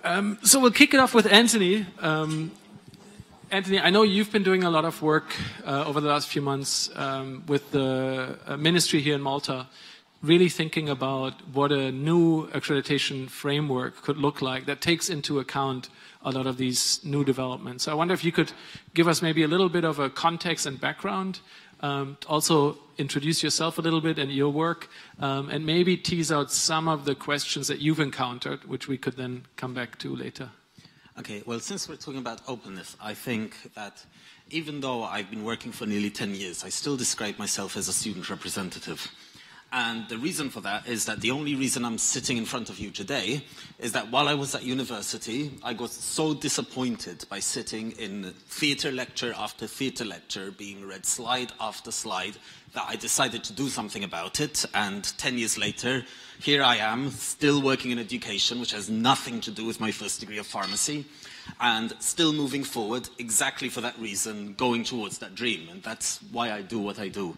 So we'll kick it off with Anthony. Anthony, I know you've been doing a lot of work over the last few months with the ministry here in Malta, really thinking about what a new accreditation framework could look like that takes into account a lot of these new developments. So I wonder if you could give us maybe a little bit of a context and background, also introduce yourself a little bit and your work, and maybe tease out some of the questions that you've encountered, which we could then come back to later. Okay, well, since we're talking about openness, I think that even though I've been working for nearly 10 years, I still describe myself as a student representative. And the reason for that is that the only reason I'm sitting in front of you today is that while I was at university, I got so disappointed by sitting in theatre lecture after theatre lecture, being read slide after slide, that I decided to do something about it. And 10 years later, here I am, still working in education, which has nothing to do with my first degree of pharmacy, and still moving forward exactly for that reason, going towards that dream. And that's why I do what I do.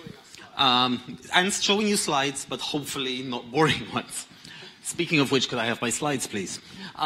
And showing you slides, but hopefully not boring ones. Speaking of which, could I have my slides, please?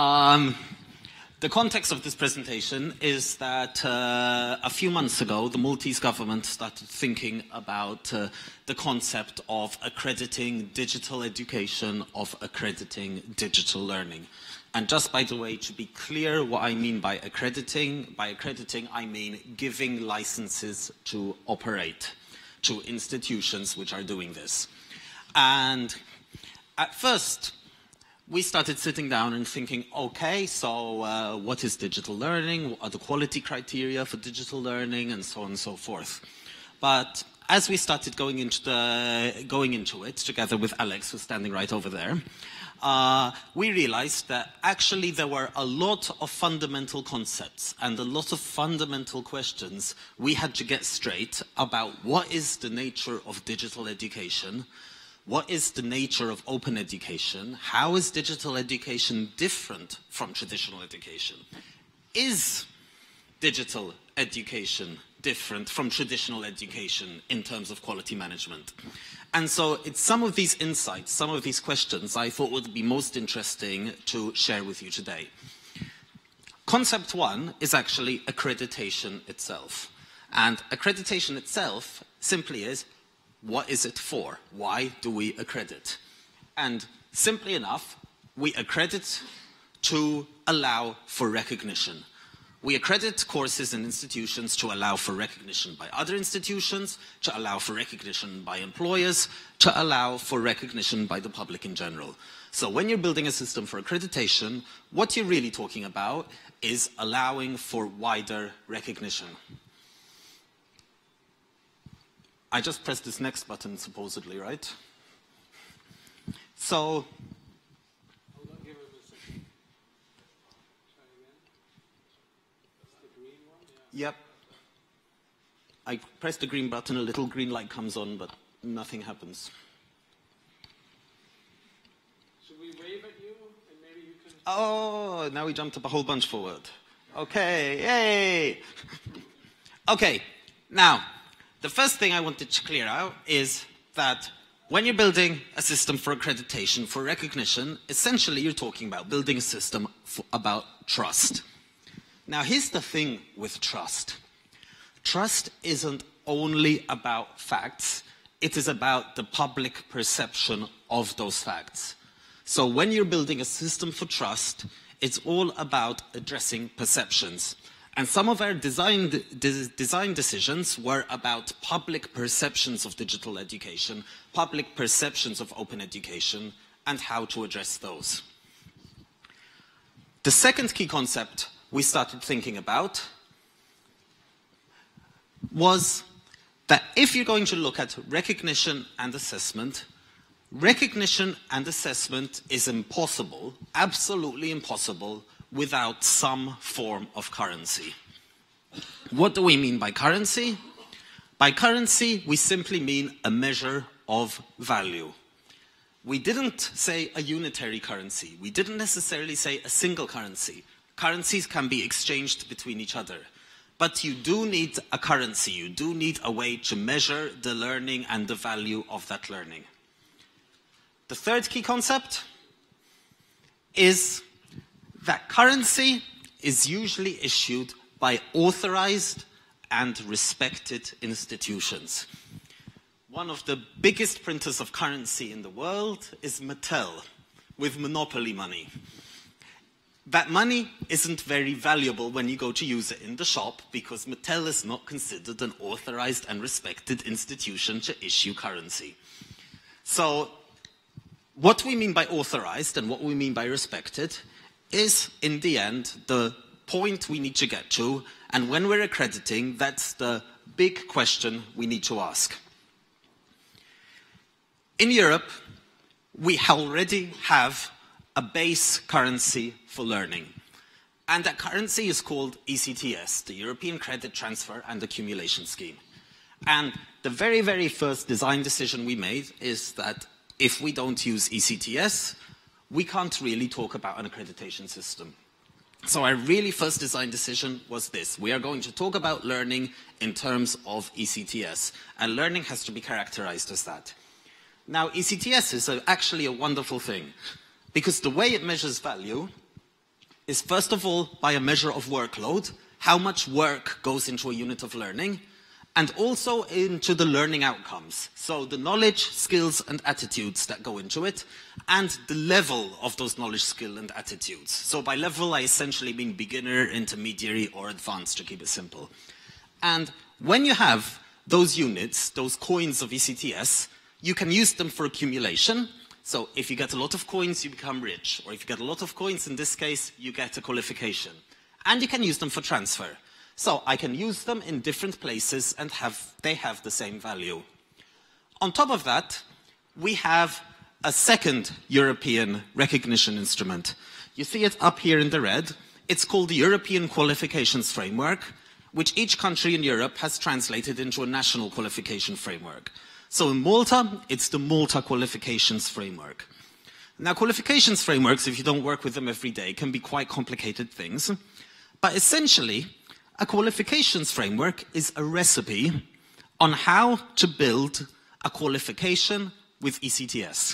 The context of this presentation is that a few months ago, the Maltese government started thinking about the concept of accrediting digital education, of accrediting digital learning. And just by the way, to be clear what I mean by accrediting I mean giving licenses to operate to institutions which are doing this. And at first, we started sitting down and thinking, okay, so what is digital learning? What are the quality criteria for digital learning? And so on and so forth. But as we started going into it, together with Alex, who's standing right over there, we realized that actually there were a lot of fundamental concepts and a lot of fundamental questions we had to get straight about what is the nature of digital education, what is the nature of open education, how is digital education different from traditional education, is digital education different from traditional education in terms of quality management. And so it's some of these insights, some of these questions I thought would be most interesting to share with you today. Concept one is actually accreditation itself. And accreditation itself simply is, what is it for? Why do we accredit? And simply enough, we accredit to allow for recognition. We accredit courses and institutions to allow for recognition by other institutions, to allow for recognition by employers, to allow for recognition by the public in general. So when you're building a system for accreditation, what you're really talking about is allowing for wider recognition. I just pressed this next button, supposedly, right? So yep. I press the green button, a little green light comes on, but nothing happens. Should we wave at you and maybe you can... Oh, now we jumped up a whole bunch forward. Okay, yay! Okay, now, the first thing I wanted to clear out is that when you're building a system for accreditation, for recognition, essentially you're talking about building a system about trust. Now, here's the thing with trust. Trust isn't only about facts, it is about the public perception of those facts. So when you're building a system for trust, it's all about addressing perceptions. And some of our design decisions were about public perceptions of digital education, public perceptions of open education, and how to address those. The second key concept we started thinking about was that if you're going to look at recognition and assessment is impossible, absolutely impossible, without some form of currency. What do we mean by currency? By currency, we simply mean a measure of value. We didn't say a unitary currency. We didn't necessarily say a single currency. Currencies can be exchanged between each other. But you do need a currency. You do need a way to measure the learning and the value of that learning. The third key concept is that currency is usually issued by authorized and respected institutions. One of the biggest printers of currency in the world is Mattel, with monopoly money. That money isn't very valuable when you go to use it in the shop because Mattel is not considered an authorized and respected institution to issue currency. So what we mean by authorized and what we mean by respected is, in the end, the point we need to get to, and when we're accrediting, that's the big question we need to ask. In Europe, we already have a base currency for learning. And that currency is called ECTS, the European Credit Transfer and Accumulation Scheme. And the very, very first design decision we made is that if we don't use ECTS, we can't really talk about an accreditation system. So our really first design decision was this. We are going to talk about learning in terms of ECTS, and learning has to be characterized as that. Now, ECTS is actually a wonderful thing, because the way it measures value is, first of all, by a measure of workload, how much work goes into a unit of learning, and also into the learning outcomes. So the knowledge, skills, and attitudes that go into it, and the level of those knowledge, skill, and attitudes. So by level, I essentially mean beginner, intermediary, or advanced, to keep it simple. And when you have those units, those coins of ECTS, you can use them for accumulation. So if you get a lot of coins, you become rich. Or if you get a lot of coins, in this case, you get a qualification. And you can use them for transfer. So I can use them in different places and they have the same value. On top of that, we have a second European recognition instrument. You see it up here in the red. It's called the European Qualifications Framework, which each country in Europe has translated into a national qualification framework. So in Malta, it's the Malta Qualifications Framework. Now, qualifications frameworks, if you don't work with them every day, can be quite complicated things. But essentially, a qualifications framework is a recipe on how to build a qualification with ECTS.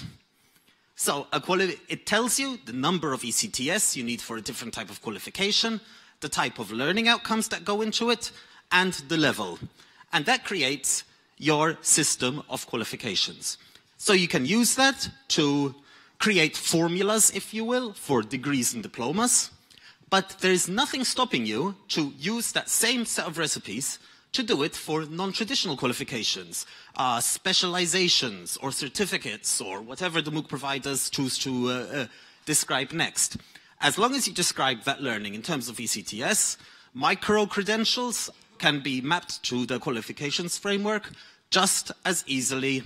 So it tells you the number of ECTS you need for a different type of qualification, the type of learning outcomes that go into it, and the level. And that creates your system of qualifications. So you can use that to create formulas, if you will, for degrees and diplomas, but there is nothing stopping you to use that same set of recipes to do it for non-traditional qualifications, specializations or certificates or whatever the MOOC providers choose to describe next. As long as you describe that learning in terms of ECTS, micro-credentials can be mapped to the qualifications framework just as easily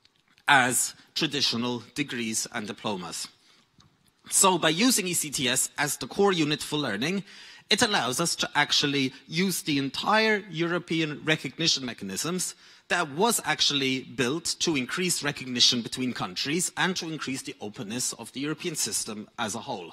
as traditional degrees and diplomas. So by using ECTS as the core unit for learning, it allows us to actually use the entire European recognition mechanisms that was actually built to increase recognition between countries and to increase the openness of the European system as a whole.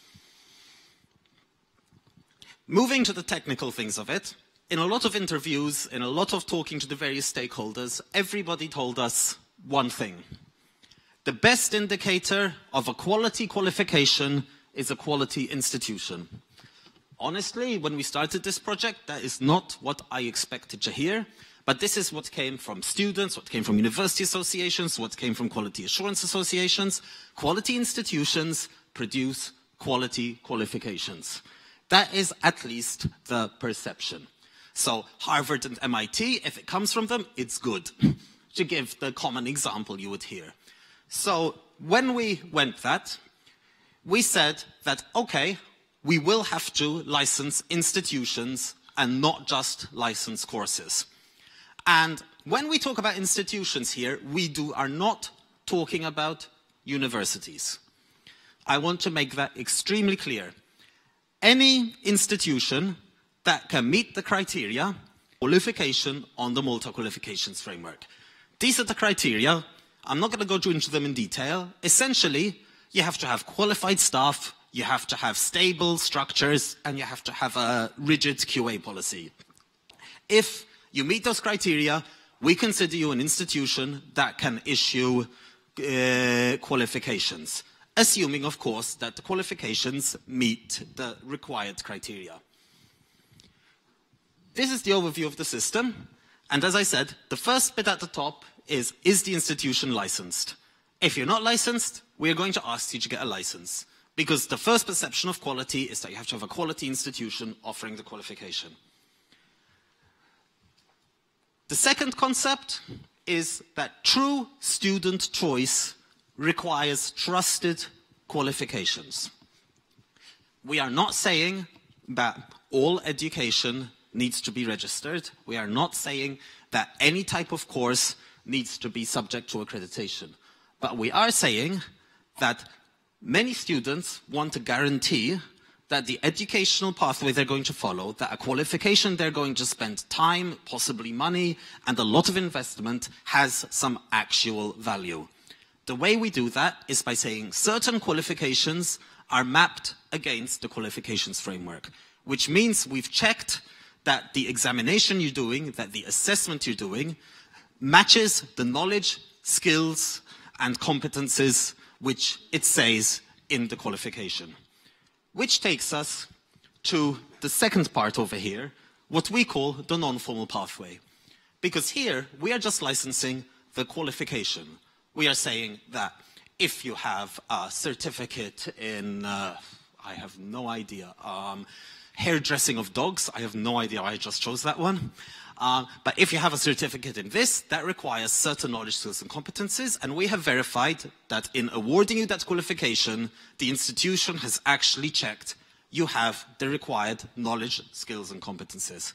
Moving to the technical things of it, in a lot of interviews, in a lot of talking to the various stakeholders, everybody told us one thing. The best indicator of a quality qualification is a quality institution. Honestly, when we started this project, that is not what I expected to hear, but this is what came from students, what came from university associations, what came from quality assurance associations. Quality institutions produce quality qualifications. That is at least the perception. So Harvard and MIT, if it comes from them, it's good. To give the common example you would hear. So when we went that, we said that, okay, we will have to license institutions and not just license courses. And when we talk about institutions here, we are not talking about universities. I want to make that extremely clear. Any institution that can meet the criteria, qualification on the Malta Qualifications Framework. These are the criteria. I'm not going to go into them in detail. Essentially, you have to have qualified staff, you have to have stable structures, and you have to have a rigid QA policy. If you meet those criteria, we consider you an institution that can issue qualifications. assuming, of course, that the qualifications meet the required criteria. This is the overview of the system. And as I said, the first bit at the top is the institution licensed? If you're not licensed, we are going to ask you to get a license, because the first perception of quality is that you have to have a quality institution offering the qualification. The second concept is that true student choice requires trusted qualifications. We are not saying that all education needs to be registered. We are not saying that any type of course needs to be subject to accreditation. But we are saying that many students want a guarantee that the educational pathway they're going to follow, that a qualification they're going to spend time, possibly money, and a lot of investment has some actual value. The way we do that is by saying certain qualifications are mapped against the qualifications framework, which means we've checked that the examination you're doing, that the assessment you're doing, matches the knowledge, skills, and competences which it says in the qualification. Which takes us to the second part over here, what we call the non-formal pathway. Because here, we are just licensing the qualification. We are saying that if you have a certificate in, I have no idea, hairdressing of dogs, I have no idea why I just chose that one. But if you have a certificate in this, that requires certain knowledge, skills, and competences, and we have verified that in awarding you that qualification, the institution has actually checked you have the required knowledge, skills, and competences.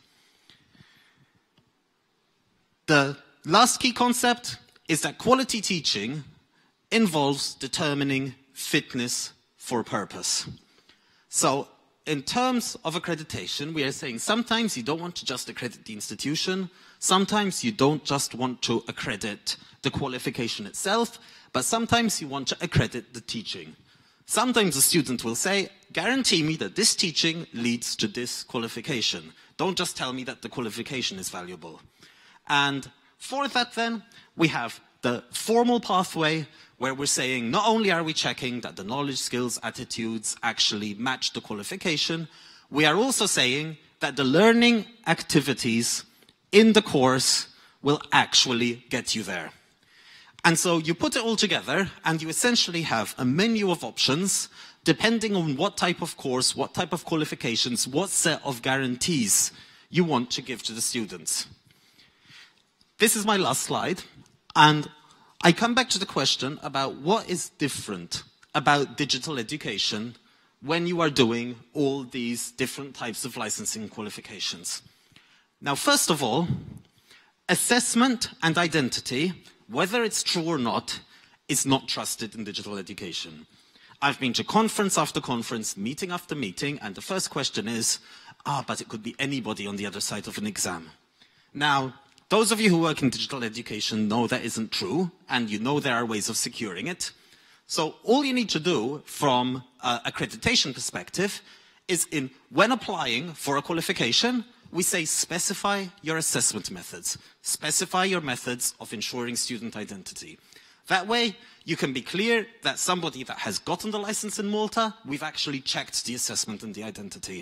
The last key concept is that quality teaching involves determining fitness for purpose. So, in terms of accreditation, we are saying sometimes you don't want to just accredit the institution, sometimes you don't just want to accredit the qualification itself, but sometimes you want to accredit the teaching. Sometimes a student will say, guarantee me that this teaching leads to this qualification. Don't just tell me that the qualification is valuable. And for that then, we have the formal pathway, where we're saying not only are we checking that the knowledge, skills, attitudes actually match the qualification, we are also saying that the learning activities in the course will actually get you there. And so you put it all together and you essentially have a menu of options depending on what type of course, what type of qualifications, what set of guarantees you want to give to the students. This is my last slide, and I come back to the question about what is different about digital education when you are doing all these different types of licensing qualifications. Now, first of all, assessment and identity, whether it's true or not, is not trusted in digital education. I've been to conference after conference, meeting after meeting, and the first question is, but it could be anybody on the other side of an exam. Now, those of you who work in digital education know that isn't true, and you know there are ways of securing it. So all you need to do from an accreditation perspective is when applying for a qualification, we say specify your assessment methods. Specify your methods of ensuring student identity. That way, you can be clear that somebody that has gotten the license in Malta, we've actually checked the assessment and the identity.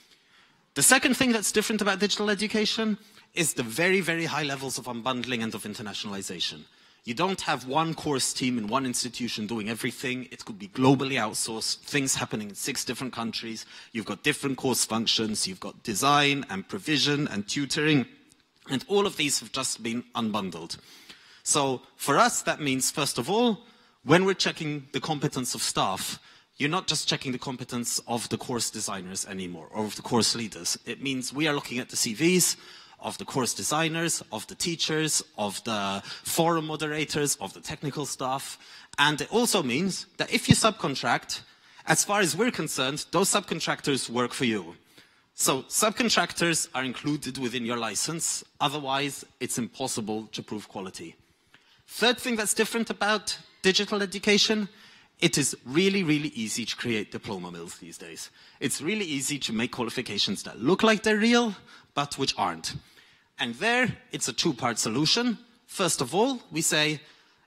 The second thing that's different about digital education is the very, very high levels of unbundling and of internationalization. You don't have one course team in one institution doing everything. It could be globally outsourced, things happening in 6 different countries. You've got different course functions. You've got design and provision and tutoring. And all of these have just been unbundled. So for us, that means, first of all, when we're checking the competence of staff, you're not just checking the competence of the course designers anymore, or of the course leaders. It means we are looking at the CVs of the course designers, of the teachers, of the forum moderators, of the technical staff. And it also means that if you subcontract, as far as we're concerned, those subcontractors work for you. So subcontractors are included within your license, otherwise it's impossible to prove quality. Third thing that's different about digital education, it is really, really easy to create diploma mills these days. It's really easy to make qualifications that look like they're real, but which aren't. And there, it's a 2-part solution. First of all, we say,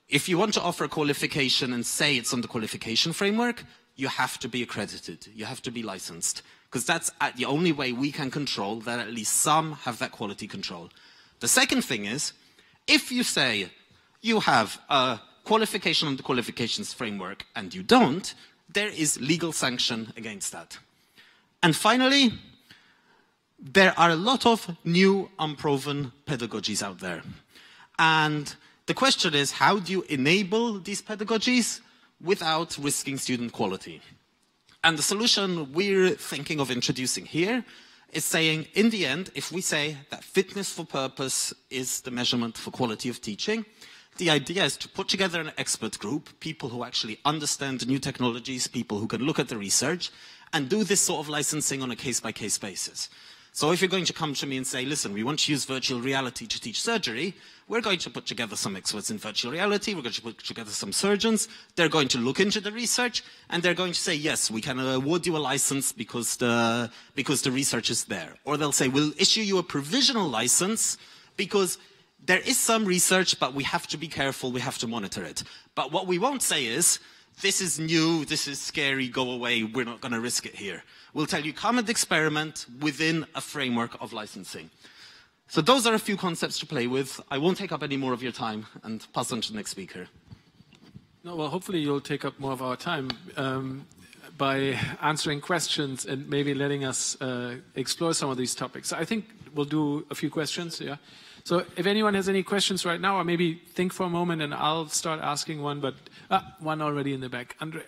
if you want to offer a qualification and say it's on the qualification framework, you have to be accredited, you have to be licensed, because that's the only way we can control that at least some have that quality control. The second thing is, if you say you have a qualification on the qualifications framework and you don't, there is legal sanction against that. And finally, there are a lot of new unproven pedagogies out there. And the question is, how do you enable these pedagogies without risking student quality? And the solution we're thinking of introducing here is saying, in the end, if we say that fitness for purpose is the measurement for quality of teaching, the idea is to put together an expert group, people who actually understand the new technologies, people who can look at the research, and do this sort of licensing on a case-by-case basis. So if you're going to come to me and say, listen, we want to use virtual reality to teach surgery, we're going to put together some experts in virtual reality, we're going to put together some surgeons, they're going to look into the research, and they're going to say, yes, we can award you a license because the research is there. Or they'll say, we'll issue you a provisional license because there is some research, but we have to be careful, we have to monitor it. But what we won't say is, this is new, this is scary, go away, we're not going to risk it here. We'll tell you, come and experiment within a framework of licensing. So those are a few concepts to play with. I won't take up any more of your time and pass on to the next speaker. No, well, hopefully you'll take up more of our time by answering questions and maybe letting us explore some of these topics. I think we'll do a few questions, yeah. So if anyone has any questions right now, or maybe think for a moment and I'll start asking one, but one already in the back. Andre,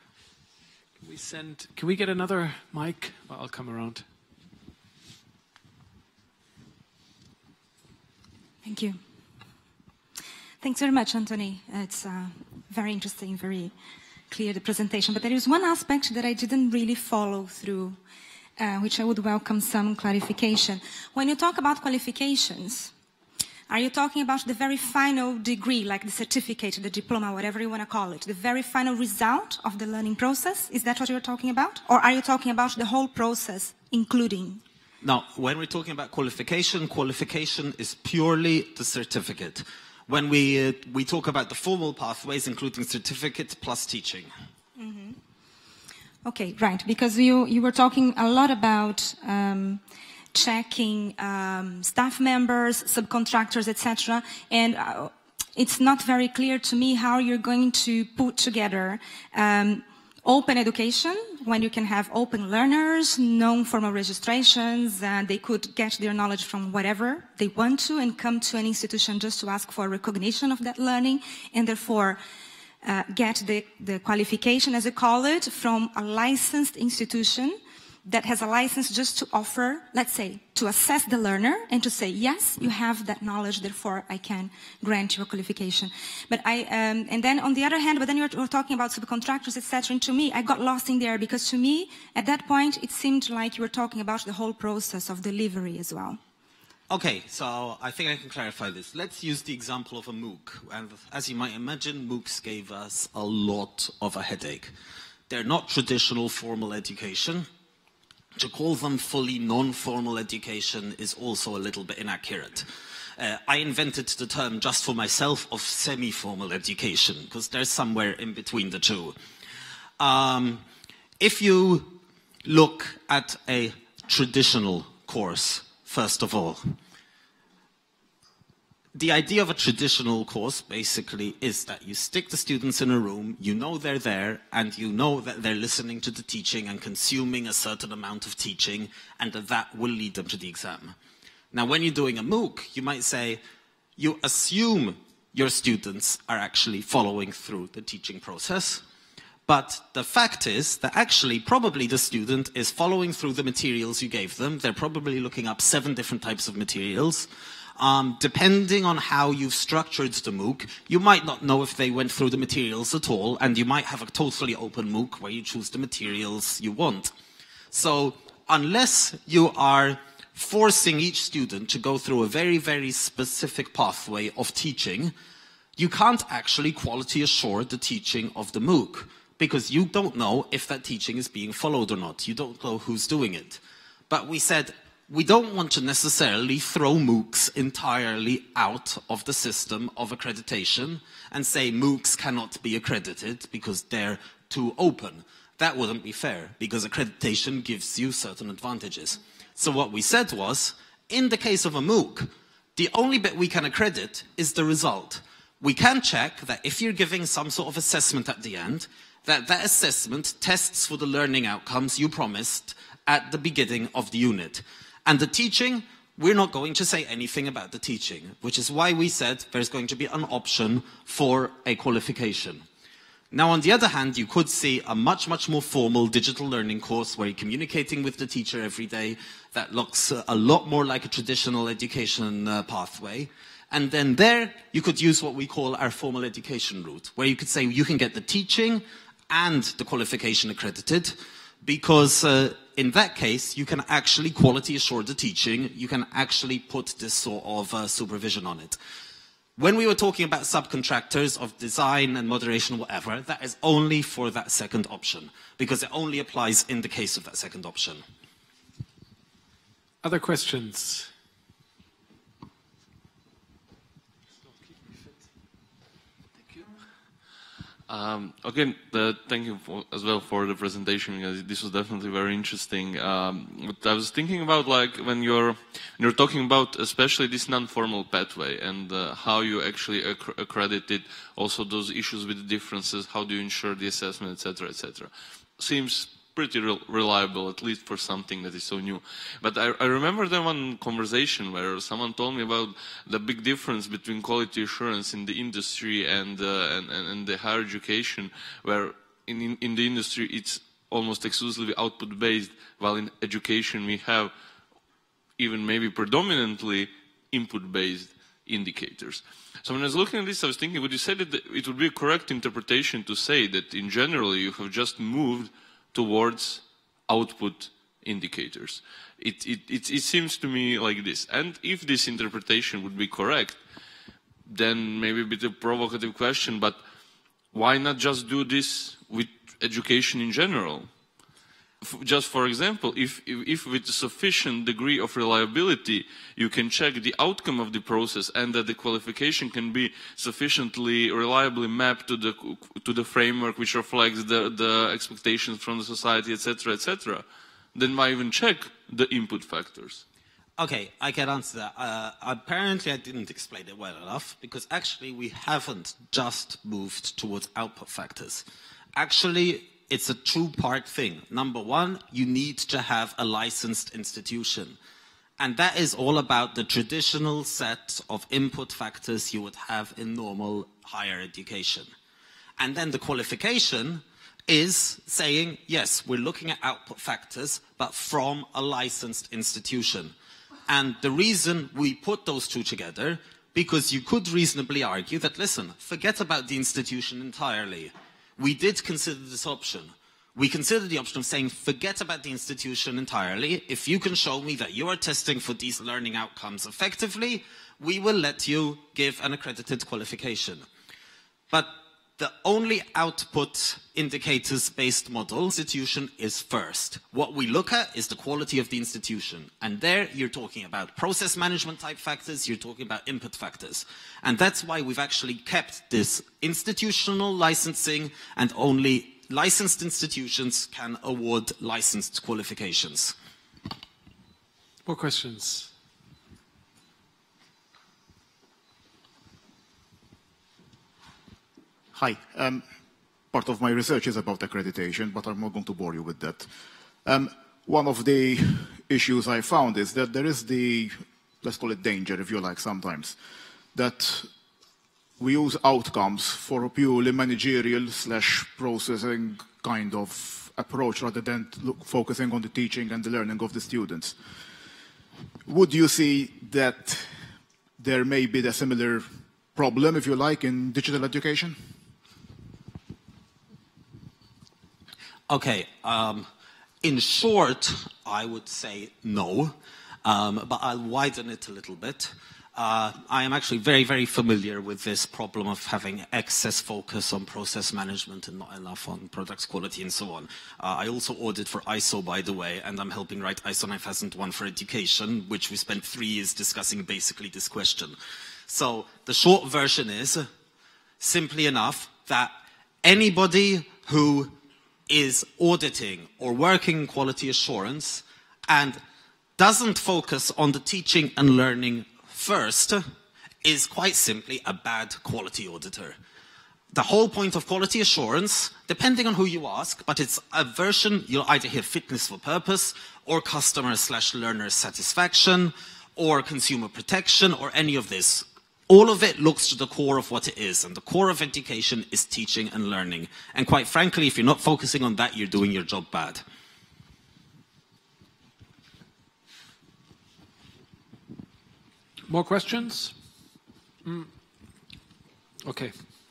can we get another mic? Well, I'll come around. Thank you. Thanks very much, Anthony. It's very interesting, very clear, the presentation. But there is one aspect that I didn't really follow through, which I would welcome some clarification. When you talk about qualifications, are you talking about the very final degree, like the certificate, the diploma, whatever you want to call it, the very final result of the learning process? Is that what you're talking about? Or are you talking about the whole process, including? Now, when we're talking about qualification, qualification is purely the certificate. When we talk about the formal pathways, including certificate plus teaching. Mm-hmm. Okay, right, because you were talking a lot about checking staff members, subcontractors, etc. And it's not very clear to me how you're going to put together open education, when you can have open learners, non-formal registrations, and they could get their knowledge from whatever they want to and come to an institution just to ask for recognition of that learning, and therefore get the qualification, as you call it, from a licensed institution that has a license just to offer, let's say, to assess the learner and to say, yes, you have that knowledge, therefore I can grant you a qualification. But and then on the other hand, but then you're talking about subcontractors, etc. And to me, I got lost in there because to me, at that point, it seemed like you were talking about the whole process of delivery as well. Okay, so I think I can clarify this. Let's use the example of a MOOC. And as you might imagine, MOOCs gave us a lot of a headache. They're not traditional formal education. To call them fully non-formal education is also a little bit inaccurate. I invented the term just for myself of semi-formal education, because there's somewhere in between the two. If you look at a traditional course, first of all, the idea of a traditional course basically is that you stick the students in a room, you know they're there, and you know that they're listening to the teaching and consuming a certain amount of teaching, and that will lead them to the exam. Now, when you're doing a MOOC, you might say, you assume your students are actually following through the teaching process, but the fact is that actually probably the student is following through the materials you gave them. They're probably looking up 7 different types of materials. Depending on how you've structured the MOOC, you might not know if they went through the materials at all, and you might have a totally open MOOC where you choose the materials you want. So unless you are forcing each student to go through a very, very specific pathway of teaching, you can't actually quality assure the teaching of the MOOC, because you don't know if that teaching is being followed or not. You don't know who's doing it. But we said, we don't want to necessarily throw MOOCs entirely out of the system of accreditation and say MOOCs cannot be accredited because they're too open. That wouldn't be fair, because accreditation gives you certain advantages. So what we said was, in the case of a MOOC, the only bit we can accredit is the result. We can check that if you're giving some sort of assessment at the end, that that assessment tests for the learning outcomes you promised at the beginning of the unit. And the teaching, we're not going to say anything about the teaching, which is why we said there's going to be an option for a qualification. Now, on the other hand, you could see a much, much more formal digital learning course where you're communicating with the teacher every day that looks a lot more like a traditional education pathway. And then there, you could use what we call our formal education route, where you could say you can get the teaching and the qualification accredited, because in that case, you can actually quality assure the teaching, you can actually put this sort of supervision on it. When we were talking about subcontractors of design and moderation, whatever, that is only for that second option, because it only applies in the case of that second option. Other questions? Again, thank you as well for the presentation, because this was definitely very interesting. But I was thinking about, like, when you're talking about especially this non-formal pathway and how you actually accredit it, also those issues with the differences, how do you ensure the assessment, etc., etc. Seems pretty reliable, at least for something that is so new. But I remember there one conversation where someone told me about the big difference between quality assurance in the industry and the higher education, where in the industry it's almost exclusively output-based, while in education we have even maybe predominantly input-based indicators. So when I was looking at this, I was thinking, would you say that it would be a correct interpretation to say that in general you have just moved towards output indicators? It seems to me like this. And if this interpretation would be correct, then maybe a bit of a provocative question, but why not just do this with education in general? Just for example, if with a sufficient degree of reliability you can check the outcome of the process and that the qualification can be sufficiently reliably mapped to the framework which reflects the expectations from the society, etc., etc., then why even check the input factors? Okay, I can answer that. Apparently I didn't explain it well enough, because actually we haven't just moved towards output factors. Actually, it's a two-part thing. Number one, you need to have a licensed institution. And that is all about the traditional set of input factors you would have in normal higher education. And then the qualification is saying, yes, we're looking at output factors, but from a licensed institution. And the reason we put those two together, because you could reasonably argue that, listen, forget about the institution entirely. We did consider this option. We considered the option of saying, forget about the institution entirely. If you can show me that you are testing for these learning outcomes effectively, we will let you give an accredited qualification. But the only output indicators-based model institution is first. What we look at is the quality of the institution. And there you're talking about process management type factors, you're talking about input factors. And that's why we've actually kept this institutional licensing, and only licensed institutions can award licensed qualifications. More questions? Hi. Part of my research is about accreditation, but I'm not going to bore you with that. One of the issues I found is that there is the, let's call it danger, if you like, sometimes, that we use outcomes for a purely managerial / processing kind of approach, rather than focusing on the teaching and the learning of the students. Would you see that there may be a similar problem, if you like, in digital education? Okay, in short, I would say no, but I'll widen it a little bit. I am actually very, very familiar with this problem of having excess focus on process management and not enough on products quality and so on. I also audit for ISO, by the way, and I'm helping write ISO 9001 for education, which we spent 3 years discussing basically this question. So the short version is, simply enough, that anybody who is auditing or working in quality assurance and doesn't focus on the teaching and learning first is quite simply a bad quality auditor. The whole point of quality assurance, depending on who you ask, but it's a version, you'll either hear fitness for purpose or customer/learner satisfaction or consumer protection or any of this. All of it looks to the core of what it is, and the core of education is teaching and learning. And quite frankly, if you're not focusing on that, you're doing your job bad. More questions? Okay.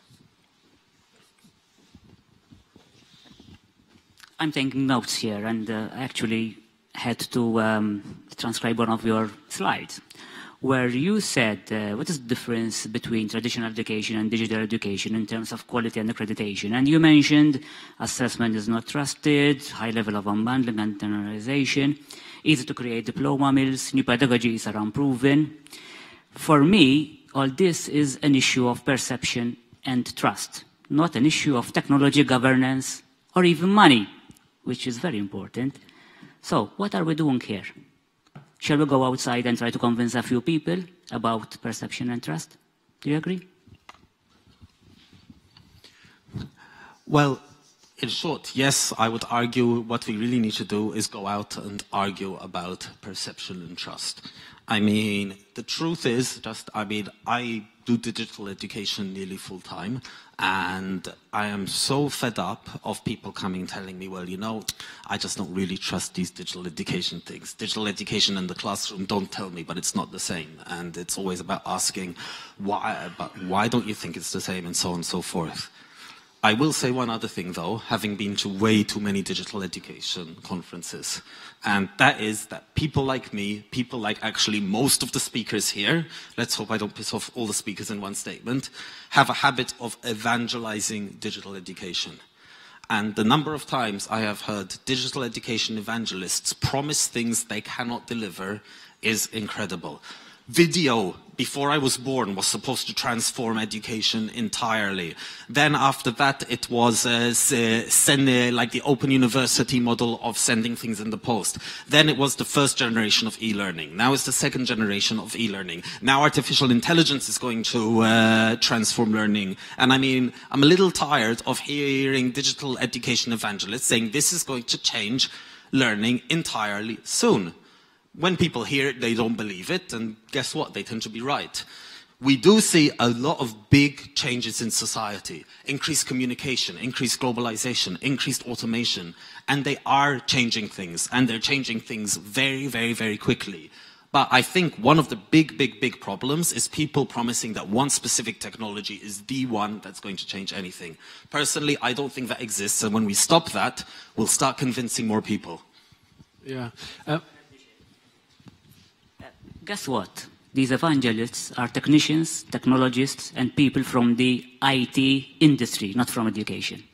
I'm taking notes here, and I actually had to transcribe one of your slides, where you said, what is the difference between traditional education and digital education in terms of quality and accreditation? And you mentioned assessment is not trusted, high level of unbundling and internalization, easy to create diploma mills, new pedagogies are unproven. For me, all this is an issue of perception and trust, not an issue of technology, governance, or even money, which is very important. So, what are we doing here? Shall we go outside and try to convince a few people about perception and trust? Do you agree? Well, in short, yes, I would argue what we really need to do is go out and argue about perception and trust. I mean, the truth is I do digital education nearly full time, and I am so fed up of people coming and telling me, well, you know, I just don't really trust these digital education things. Digital education in the classroom, don't tell me, but it's not the same. And it's always about asking, why don't you think it's the same, and so on and so forth. I will say one other thing, though, having been to way too many digital education conferences, and that is that people like me, people like actually most of the speakers here, let's hope I don't piss off all the speakers in one statement, have a habit of evangelizing digital education. And the number of times I have heard digital education evangelists promise things they cannot deliver is incredible. Video, before I was born, was supposed to transform education entirely. Then after that, it was like the open university model of sending things in the post. Then it was the first generation of e-learning. Now it's the second generation of e-learning. Now artificial intelligence is going to transform learning. And I mean, I'm a little tired of hearing digital education evangelists saying this is going to change learning entirely soon. When people hear it, they don't believe it, and guess what? They tend to be right. We do see a lot of big changes in society. Increased communication, increased globalization, increased automation, and they are changing things, and they're changing things very, very, very quickly. But I think one of the big problems is people promising that one specific technology is the one that's going to change anything. Personally, I don't think that exists, and when we stop that, we'll start convincing more people. Yeah. Guess what? These evangelists are technicians, technologists, and people from the IT industry, not from education.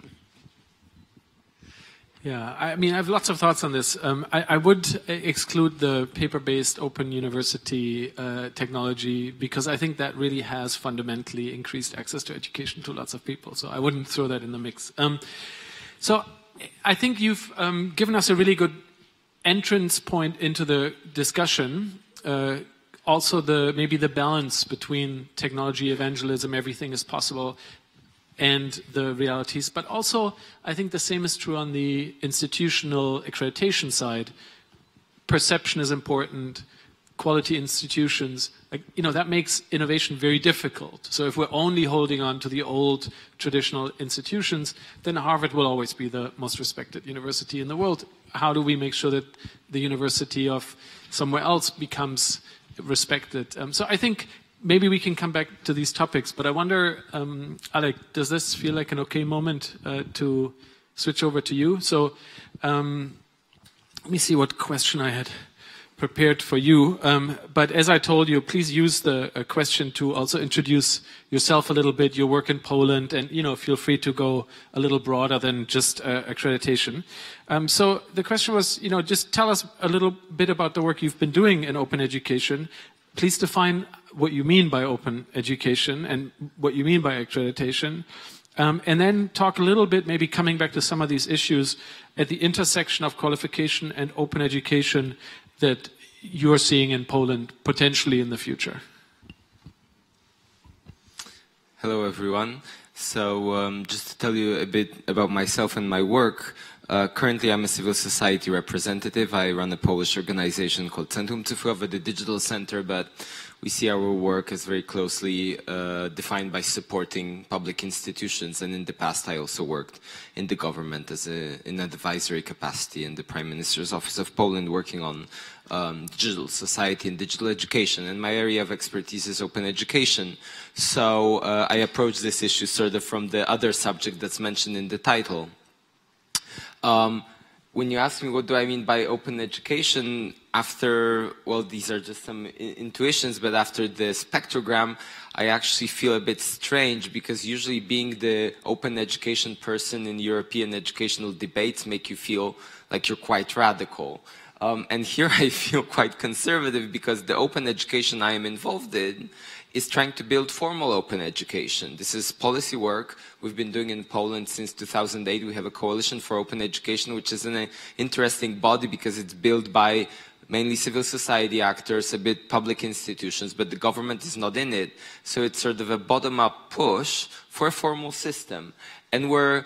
Yeah, I mean, I have lots of thoughts on this. I would exclude the paper-based open university technology because I think that really has fundamentally increased access to education to lots of people. So I wouldn't throw that in the mix. So I think you've given us a really good entrance point into the discussion. Also maybe the balance between technology, evangelism, everything is possible, and the realities. But also, I think the same is true on the institutional accreditation side. Perception is important, quality institutions, that makes innovation very difficult. So if we're only holding on to the old traditional institutions, then Harvard will always be the most respected university in the world. How do we make sure that the university of somewhere else becomes respected? So I think maybe we can come back to these topics, but I wonder, Alek, does this feel like an okay moment to switch over to you? So let me see what question I had prepared for you. But as I told you, please use the question to also introduce yourself a little bit, your work in Poland, and feel free to go a little broader than just accreditation. So the question was, just tell us a little bit about the work you've been doing in open education. Please define what you mean by open education and what you mean by accreditation. And then talk a little bit, maybe coming back to some of these issues at the intersection of qualification and open education that you're seeing in Poland potentially in the future. Hello, everyone. So just to tell you a bit about myself and my work, currently I'm a civil society representative. I run a Polish organization called Centrum Cyfrowe, the digital center, but we see our work as very closely defined by supporting public institutions. And in the past, I also worked in the government as in an advisory capacity in the Prime Minister's Office of Poland, working on digital society and digital education. And my area of expertise is open education. So I approach this issue sort of from the other subject that's mentioned in the title. When you ask me what do I mean by open education, after, well, these are just some intuitions, but after the spectrogram, I actually feel a bit strange because usually being the open education person in European educational debates make you feel like you're quite radical. And here I feel quite conservative because the open education I am involved in is trying to build formal open education. This is policy work we've been doing in Poland since 2008. We have a coalition for open education, which is an interesting body because it's built by mainly civil society actors, a bit public institutions, but the government is not in it. So it's sort of a bottom-up push for a formal system. And we're,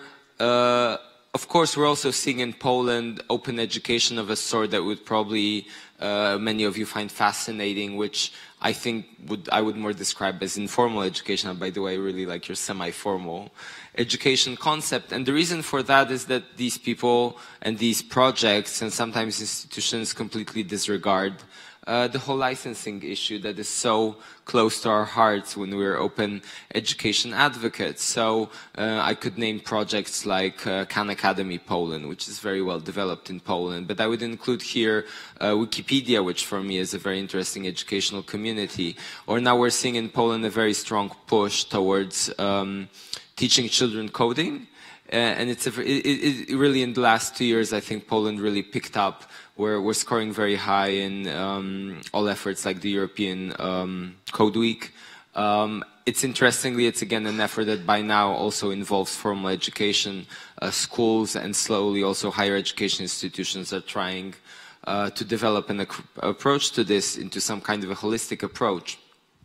of course, we're also seeing in Poland open education of a sort that would probably many of you find fascinating, which I think I would more describe as informal education. And by the way, I really like your semi-formal education concept. And the reason for that is that these people and these projects and sometimes institutions completely disregard the whole licensing issue that is so close to our hearts when we're open education advocates. So I could name projects like Khan Academy Poland, which is very well developed in Poland, but I would include here Wikipedia, which for me is a very interesting educational community. Or now we're seeing in Poland a very strong push towards teaching children coding. And it's really in the last 2 years, I think Poland really picked up. We're scoring very high in all efforts like the European Code Week. It's again an effort that by now also involves formal education. Schools and slowly also higher education institutions are trying to develop an approach to this into some kind of a holistic approach.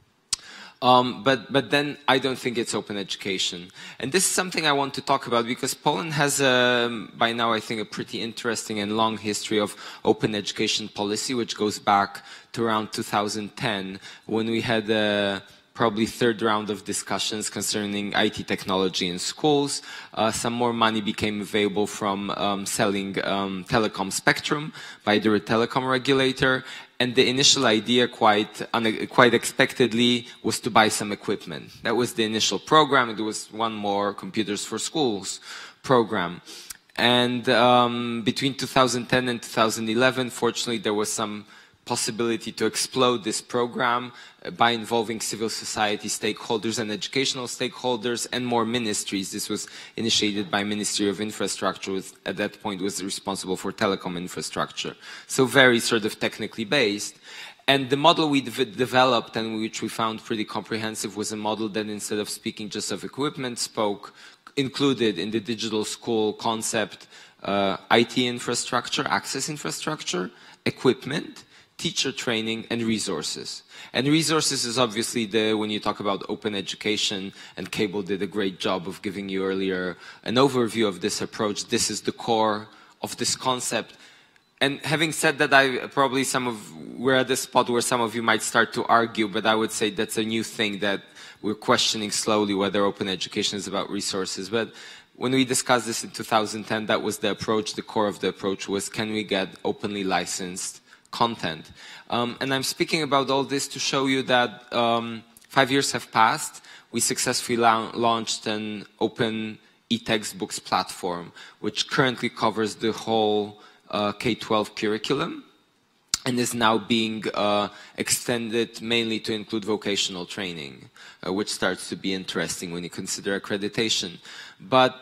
But then I don't think it's open education. And this is something I want to talk about because Poland has, by now, I think, a pretty interesting and long history of open education policy, which goes back to around 2010, when we had probably third round of discussions concerning IT technology in schools. Some more money became available from selling telecom spectrum by the telecom regulator. And the initial idea, quite expectedly, was to buy some equipment. That was the initial program. There was one more Computers for Schools program. And between 2010 and 2011, fortunately, there was some possibility to explode this program by involving civil society stakeholders and educational stakeholders and more ministries. This was initiated by Ministry of Infrastructure, which at that point was responsible for telecom infrastructure. So very sort of technically based. And the model we developed and which we found pretty comprehensive was a model that instead of speaking just of equipment included in the digital school concept IT infrastructure, access infrastructure, equipment, teacher training, and resources. And resources is obviously when you talk about open education, and Cable did a great job of giving you earlier an overview of this approach. This is the core of this concept. And having said that, we're at the spot where some of you might start to argue, but I would say that's a new thing that we're questioning slowly whether open education is about resources. But when we discussed this in 2010, that was the approach. The core of the approach was, can we get openly licensed content? And I'm speaking about all this to show you that 5 years have passed. We successfully launched an open e-textbooks platform, which currently covers the whole K-12 curriculum. and is now being extended mainly to include vocational training, which starts to be interesting when you consider accreditation. But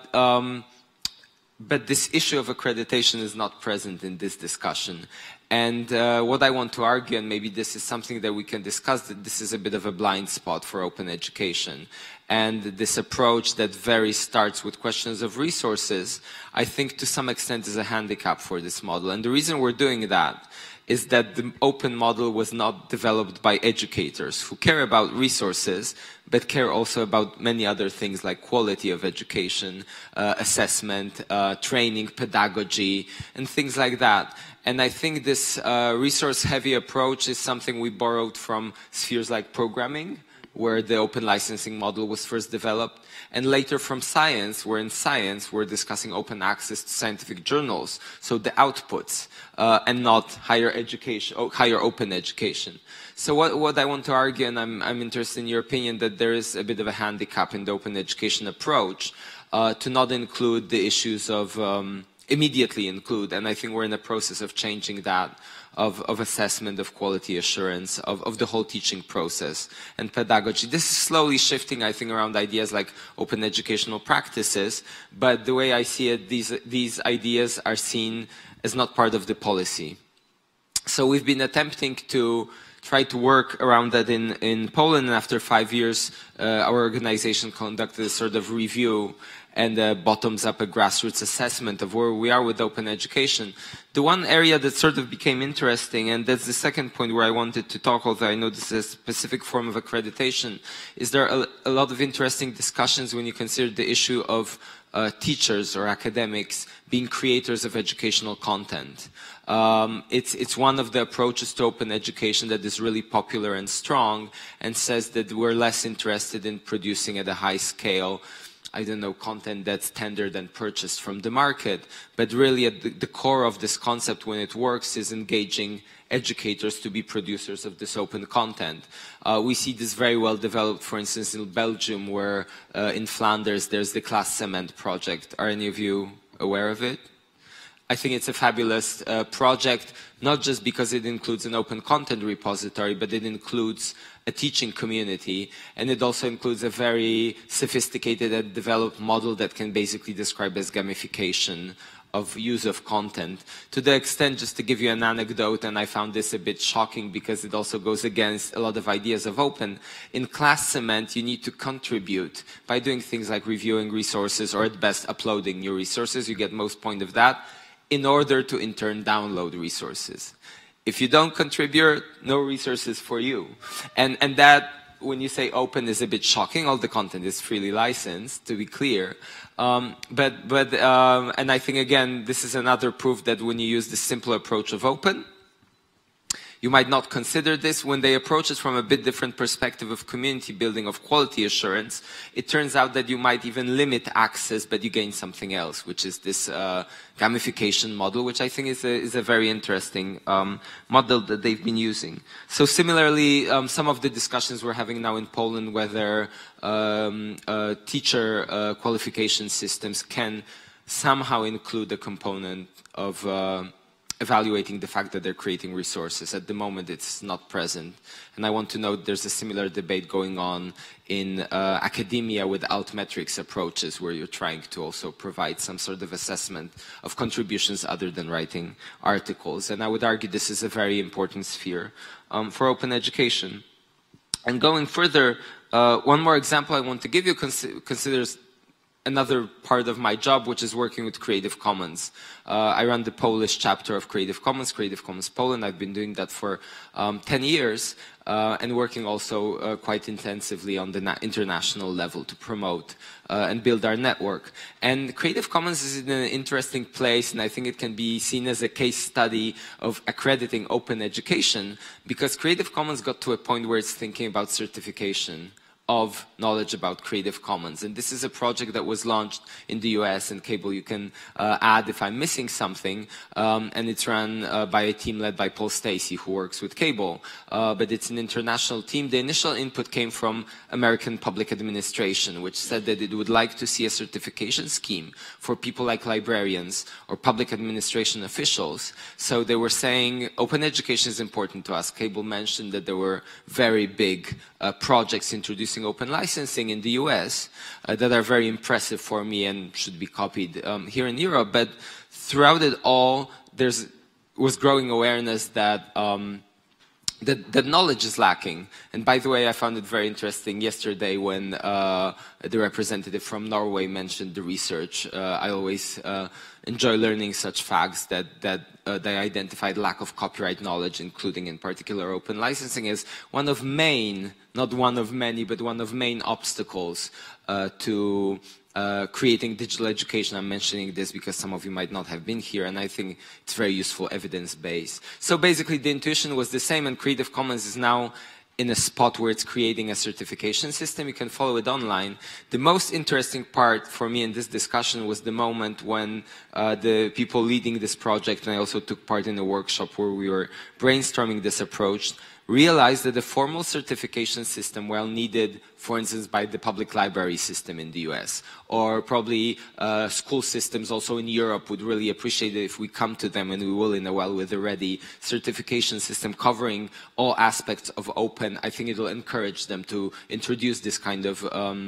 this issue of accreditation is not present in this discussion. And what I want to argue, and maybe this is something that we can discuss, that this is a bit of a blind spot for open education. And this approach that starts with questions of resources, I think to some extent is a handicap for this model. And the reason we're doing that is that the open model was not developed by educators who care about resources, but care also about many other things like quality of education, assessment, training, pedagogy, and things like that. And I think this resource-heavy approach is something we borrowed from spheres like programming, where the open licensing model was first developed, and later from science, where in science we're discussing open access to scientific journals, so the outputs, and not higher education, higher open education. So what I want to argue, and I'm interested in your opinion, that there is a bit of a handicap in the open education approach to not include the issues of immediately include, and I think we're in the process of changing that, of assessment, of quality assurance, of the whole teaching process and pedagogy. This is slowly shifting, I think, around ideas like open educational practices, but the way I see it, these ideas are seen as not part of the policy. So we've been attempting to try to work around that in Poland, and after 5 years, our organization conducted a sort of review and bottoms-up a grassroots assessment of where we are with open education. The one area that sort of became interesting, and that's the second point where I wanted to talk, although I know this is a specific form of accreditation, is there are a lot of interesting discussions when you consider the issue of teachers or academics being creators of educational content. It's one of the approaches to open education that is really popular and strong, and says that we're less interested in producing at a high scale, I don't know, content that's tendered and purchased from the market, but really at the core of this concept, when it works, is engaging educators to be producers of this open content. We see this very well developed, for instance, in Belgium, where in Flanders there's the Class Cement project. Are any of you aware of it? I think it's a fabulous project, not just because it includes an open content repository, but it includes a teaching community, and it also includes a very sophisticated and developed model that can basically describe as gamification of use of content. To the extent, just to give you an anecdote, and I found this a bit shocking because it also goes against a lot of ideas of open. In Class Cement, you need to contribute by doing things like reviewing resources, or at best uploading new resources. You get most point of that, in order to in turn download resources. If you don't contribute, no resources for you. And that, when you say open, is a bit shocking. All the content is freely licensed, to be clear. And I think, again, this is another proof that when you use the simple approach of open, you might not consider this. When they approach it from a bit different perspective of community building, of quality assurance, it turns out that you might even limit access, but you gain something else, which is this gamification model, which I think is a very interesting model that they've been using. So similarly, some of the discussions we're having now in Poland, whether teacher qualification systems can somehow include a component of evaluating the fact that they're creating resources. At the moment, it's not present. And I want to note there's a similar debate going on in academia with altmetrics approaches, where you're trying to also provide some sort of assessment of contributions other than writing articles. And I would argue this is a very important sphere for open education. And going further, one more example I want to give you considers another part of my job, which is working with Creative Commons. I run the Polish chapter of Creative Commons Poland. I've been doing that for 10 years and working also quite intensively on the international level to promote and build our network. And Creative Commons is in an interesting place, and I think it can be seen as a case study of accrediting open education, because Creative Commons got to a point where it's thinking about certification of knowledge about Creative Commons. And this is a project that was launched in the US, and Cable, you can add if I'm missing something, and it's run by a team led by Paul Stacey, who works with Cable, but it's an international team. The initial input came from American Public Administration, which said that it would like to see a certification scheme for people like librarians or public administration officials. So they were saying open education is important to us. Cable mentioned that there were very big projects introducing open licensing in the US that are very impressive for me and should be copied here in Europe. But throughout it all, there was growing awareness that that knowledge is lacking. And by the way, I found it very interesting yesterday when the representative from Norway mentioned the research. I always enjoy learning such facts that they identified lack of copyright knowledge, including in particular open licensing, as one of main, not one of many, but one of main obstacles to creating digital education. I'm mentioning this because some of you might not have been here, and I think it's very useful evidence-based. So basically the intuition was the same, and Creative Commons is now in a spot where it's creating a certification system. You can follow it online. The most interesting part for me in this discussion was the moment when the people leading this project, and I also took part in a workshop where we were brainstorming this approach, realized that a formal certification system, while needed, for instance, by the public library system in the US, or probably school systems also in Europe would really appreciate it if we come to them, and we will in a while, with a ready certification system covering all aspects of open. I think it will encourage them to introduce this kind of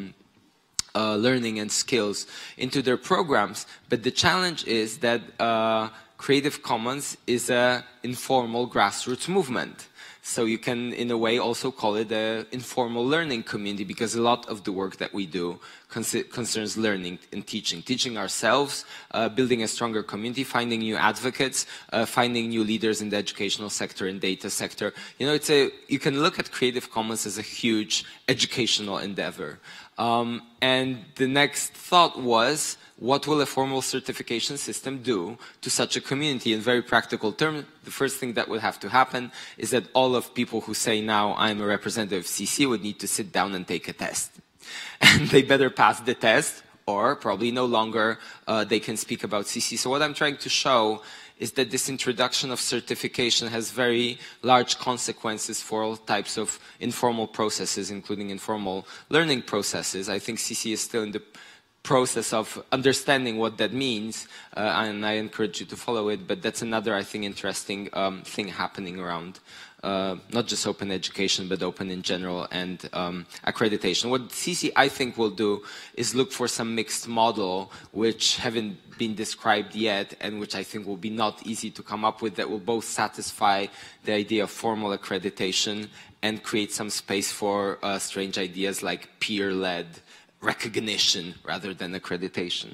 learning and skills into their programs. But the challenge is that Creative Commons is an informal grassroots movement. So you can, in a way, also call it an informal learning community, because a lot of the work that we do concerns learning and teaching. Teaching ourselves, building a stronger community, finding new advocates, finding new leaders in the educational sector and data sector. You know, you can look at Creative Commons as a huge educational endeavor. And the next thought was, what will a formal certification system do to such a community? In very practical terms, the first thing that would have to happen is that all of people who say now I'm a representative of CC would need to sit down and take a test. And they better pass the test, or probably no longer they can speak about CC. So what I'm trying to show is that this introduction of certification has very large consequences for all types of informal processes, including informal learning processes. I think CC is still in the process of understanding what that means, and I encourage you to follow it, but that's another, I think, interesting thing happening around not just open education, but open in general, and accreditation. What CC, I think, will do is look for some mixed model which haven't been described yet, and which I think will be not easy to come up with, that will both satisfy the idea of formal accreditation and create some space for strange ideas like peer-led recognition rather than accreditation.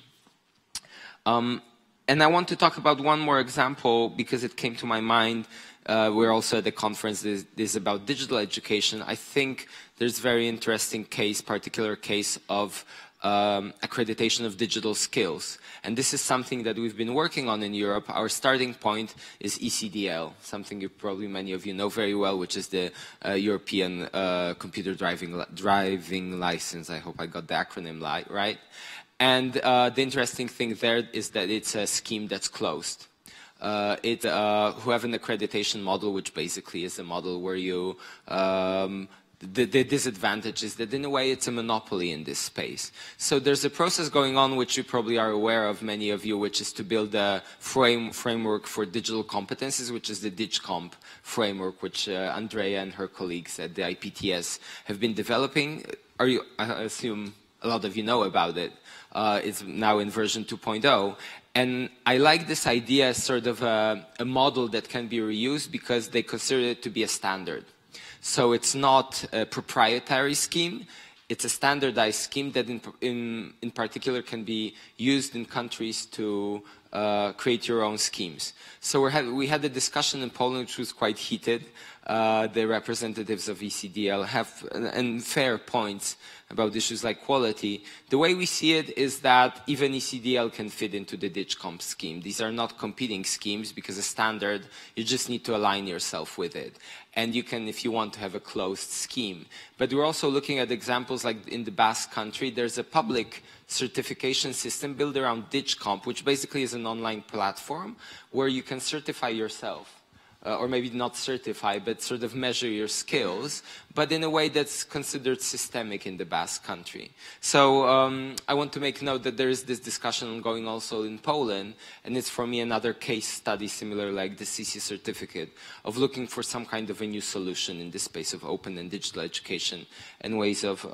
And I want to talk about one more example because it came to my mind. We're also at the conference. This is about digital education. I think there's a very interesting case, particular case of accreditation of digital skills. And this is something that we've been working on in Europe. Our starting point is ECDL, something you probably many of you know very well, which is the European computer driving license. I hope I got the acronym right. And the interesting thing there is that it's a scheme that's closed. Who have an accreditation model, which basically is a model where you the disadvantage is that in a way it's a monopoly in this space. So there's a process going on which you probably are aware of, many of you, which is to build a framework for digital competencies, which is the DigComp framework, which Andrea and her colleagues at the IPTS have been developing. I assume a lot of you know about it. It's now in version 2.0. And I like this idea as sort of a model that can be reused because they consider it to be a standard. So it's not a proprietary scheme, it's a standardized scheme that in particular can be used in countries to create your own schemes. So we had a discussion in Poland which was quite heated. The representatives of ECDL have and fair points about issues like quality. The way we see it is that even ECDL can fit into the DigComp scheme. These are not competing schemes because a standard, you just need to align yourself with it. And you can, if you want, to have a closed scheme. But we're also looking at examples like in the Basque country, there's a public certification system built around DigComp, which basically is an online platform where you can certify yourself. Or maybe not certify, but sort of measure your skills, but in a way that's considered systemic in the Basque country. So I want to make note that there is this discussion ongoing also in Poland, and it's for me another case study similar like the CC certificate of looking for some kind of a new solution in the space of open and digital education and ways of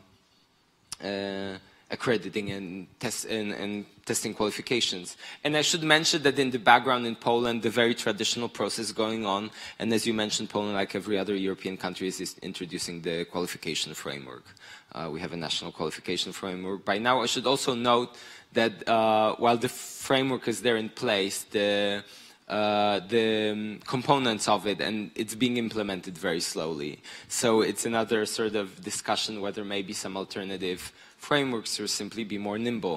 accrediting and testing qualifications. And I should mention that in the background in Poland, the very traditional process going on, and as you mentioned, Poland, like every other European country, is introducing the qualification framework. We have a national qualification framework. By now, I should also note that while the framework is there in place, the components of it, and it's being implemented very slowly. So it's another sort of discussion whether maybe some alternative frameworks or simply be more nimble.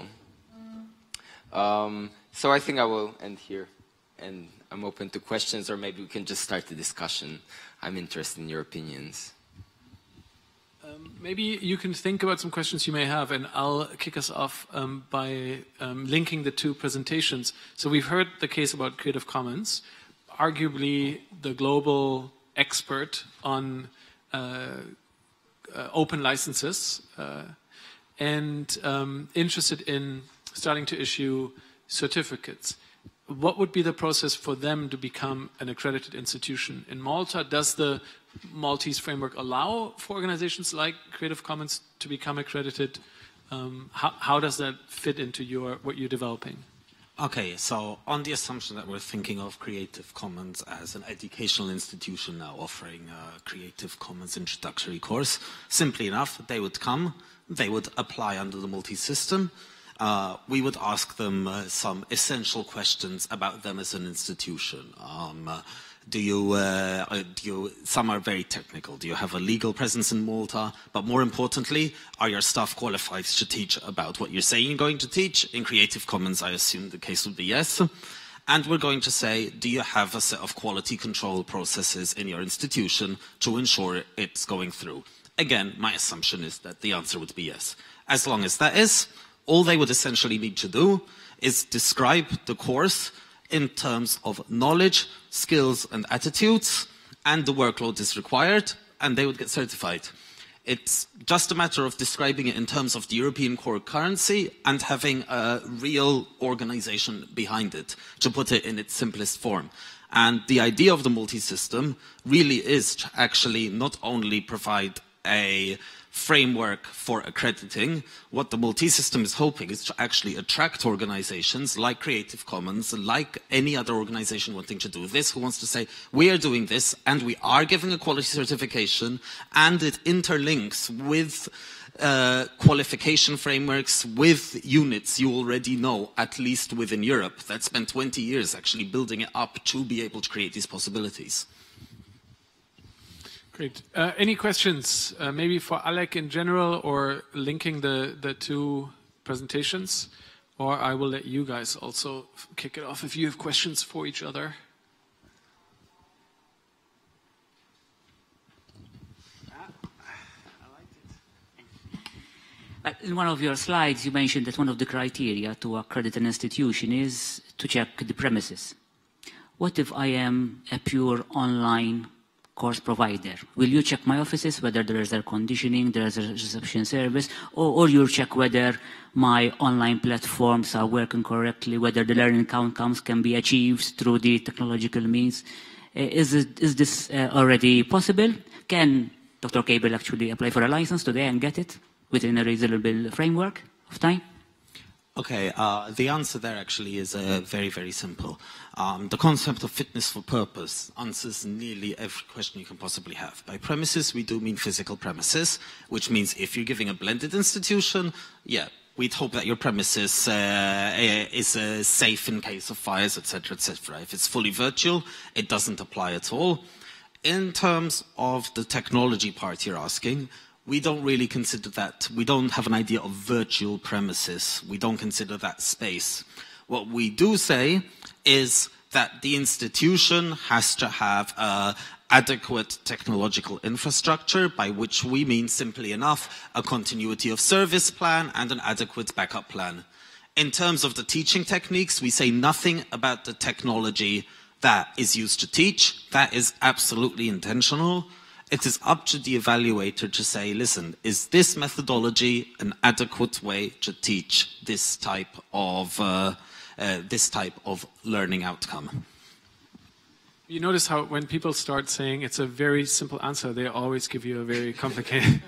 So I think I will end here, and I'm open to questions, or maybe we can just start the discussion. I'm interested in your opinions. Maybe you can think about some questions you may have, and I'll kick us off by linking the two presentations. So we've heard the case about Creative Commons, arguably the global expert on open licenses, and interested in starting to issue certificates. What would be the process for them to become an accredited institution in Malta? Does the Maltese framework allow for organizations like Creative Commons to become accredited? How does that fit into what you're developing? Okay, so on the assumption that we're thinking of Creative Commons as an educational institution now offering a Creative Commons introductory course, simply enough, they would come, they would apply under the Maltese system. We would ask them some essential questions about them as an institution. Some are very technical. Do you have a legal presence in Malta? But more importantly, are your staff qualified to teach about what you're saying you're going to teach? In Creative Commons, I assume the case would be yes. And we're going to say, do you have a set of quality control processes in your institution to ensure it's going through? Again, my assumption is that the answer would be yes. As long as that is, all they would essentially need to do is describe the course in terms of knowledge, skills, and attitudes, and the workload is required, and they would get certified. It's just a matter of describing it in terms of the European core currency and having a real organization behind it, to put it in its simplest form. And the idea of the multi-system really is to actually not only provide a framework for accrediting. What the Maltese system is hoping is to actually attract organizations like Creative Commons, like any other organization wanting to do this, who wants to say, we are doing this and we are giving a quality certification, and it interlinks with qualification frameworks, with units you already know, at least within Europe, that spent 20 years actually building it up to be able to create these possibilities. Great. Any questions, maybe for Alek in general, or linking the two presentations? Or I will let you guys also kick it off if you have questions for each other. In one of your slides, you mentioned that one of the criteria to accredit an institution is to check the premises. What if I am a pure online course provider? Will you check my offices, whether there is air conditioning, there is a reception service, or you check whether my online platforms are working correctly, whether the learning outcomes can be achieved through the technological means? Is this already possible? Can Dr. Cable actually apply for a license today and get it within a reasonable framework of time? Okay, the answer there actually is very, very simple. The concept of fitness for purpose answers nearly every question you can possibly have. By premises, we do mean physical premises, which means if you're giving a blended institution, yeah, we'd hope that your premises is safe in case of fires, etc., etc. If it's fully virtual, it doesn't apply at all. In terms of the technology part you're asking, we don't really consider that. We don't have an idea of virtual premises. We don't consider that space. What we do say is that the institution has to have adequate technological infrastructure, by which we mean, simply enough, a continuity of service plan and an adequate backup plan. In terms of the teaching techniques, we say nothing about the technology that is used to teach. That is absolutely intentional. It is up to the evaluator to say, listen, is this methodology an adequate way to teach this type of learning outcome? You notice how when people start saying it's a very simple answer, they always give you a very complicated.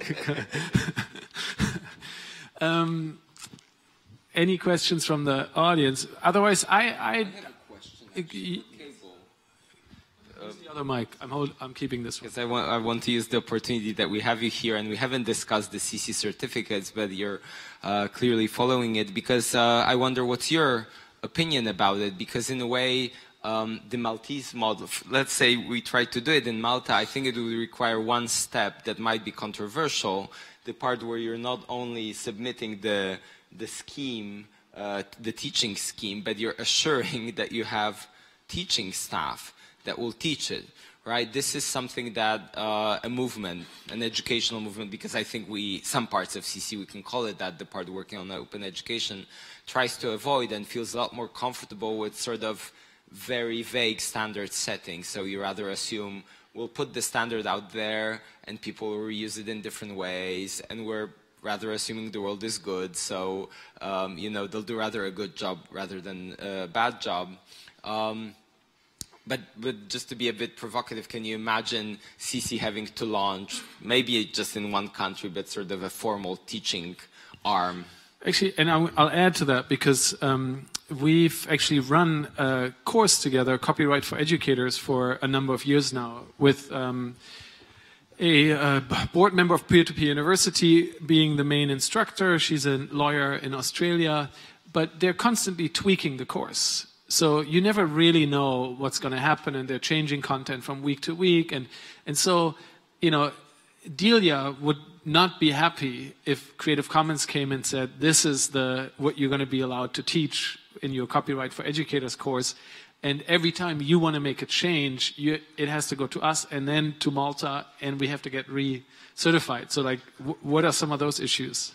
Any questions from the audience? Otherwise, I had a question. The other mic. I'm keeping this one. Because I want to use the opportunity that we have you here, and we haven't discussed the CC certificates, but you're clearly following it. Because I wonder what's your opinion about it? Because in a way, the Maltese model, let's say we try to do it in Malta, I think it would require one step that might be controversial, the part where you're not only submitting the scheme, the teaching scheme, but you're assuring that you have teaching staff that will teach it, right? This is something that a movement, an educational movement, because I think some parts of CC, we can call it that, the part working on open education, tries to avoid and feels a lot more comfortable with sort of very vague standard settings. So you rather assume we'll put the standard out there and people will reuse it in different ways, and we're rather assuming the world is good, so you know, they'll do rather a good job rather than a bad job. But just to be a bit provocative, can you imagine CC having to launch, maybe just in one country, but sort of a formal teaching arm? Actually, and I'll add to that, because we've actually run a course together, Copyright for Educators, for a number of years now, with a board member of Peer-to-Peer University being the main instructor. She's a lawyer in Australia, but they're constantly tweaking the course. So you never really know what's going to happen, and they're changing content from week to week. And so, you know, Delia would not be happy if Creative Commons came and said, this is what you're going to be allowed to teach in your Copyright for Educators course. And every time you want to make a change, it has to go to us and then to Malta, and we have to get recertified. So, like, what are some of those issues?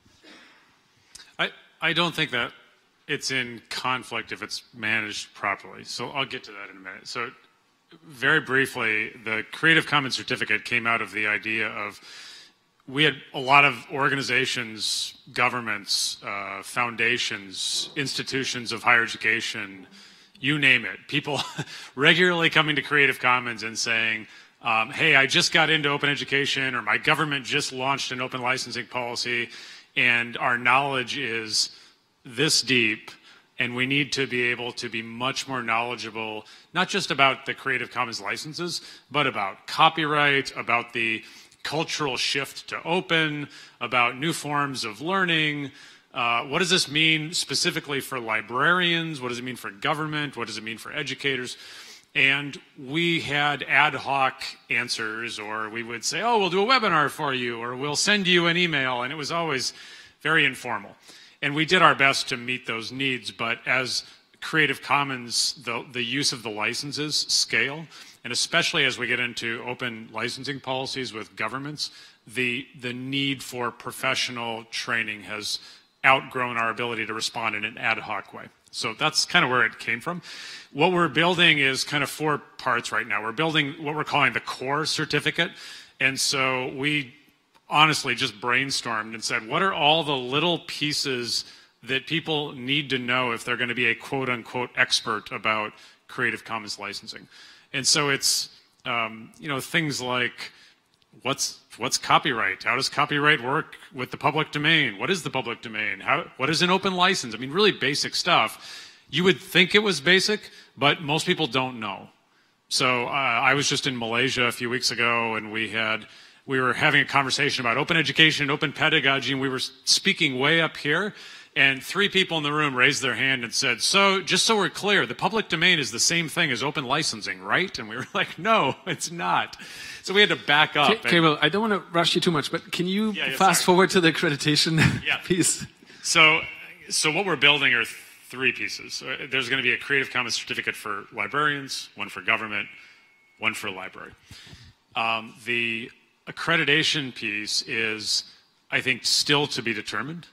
I don't think that it's in conflict if it's managed properly. So I'll get to that in a minute. So very briefly, the Creative Commons certificate came out of the idea of, we had a lot of organizations, governments, foundations, institutions of higher education, you name it, people regularly coming to Creative Commons and saying, hey, I just got into open education, or my government just launched an open licensing policy, and our knowledge is this deep, and we need to be able to be much more knowledgeable, not just about the Creative Commons licenses, but about copyright, about the cultural shift to open, about new forms of learning. What does this mean specifically for librarians? What does it mean for government? What does it mean for educators? And we had ad hoc answers, or we would say, oh, we'll do a webinar for you, or we'll send you an email, and it was always very informal. And we did our best to meet those needs, but as Creative Commons, the use of the licenses scale, and especially as we get into open licensing policies with governments, the need for professional training has outgrown our ability to respond in an ad hoc way. So that's kind of where it came from. What we're building is kind of 4 parts right now. We're building what we're calling the core certificate. And so we honestly just brainstormed and said, what are all the little pieces that people need to know if they're going to be a quote-unquote expert about Creative Commons licensing? And so it's, you know, things like, what's copyright? How does copyright work with the public domain? What is the public domain? What is an open license? I mean, really basic stuff. You would think it was basic, but most people don't know. So I was just in Malaysia a few weeks ago, and we had we were having a conversation about open education, open pedagogy, and we were speaking way up here. And 3 people in the room raised their hand and said, so just so we're clear, the public domain is the same thing as open licensing, right? And we were like, no, it's not. So we had to back up. Okay, well, I don't want to rush you too much, but can you fast forward to the accreditation piece? So what we're building are 3 pieces. There's going to be a Creative Commons certificate for librarians, one for government, one for library. The accreditation piece is, I think, still to be determined.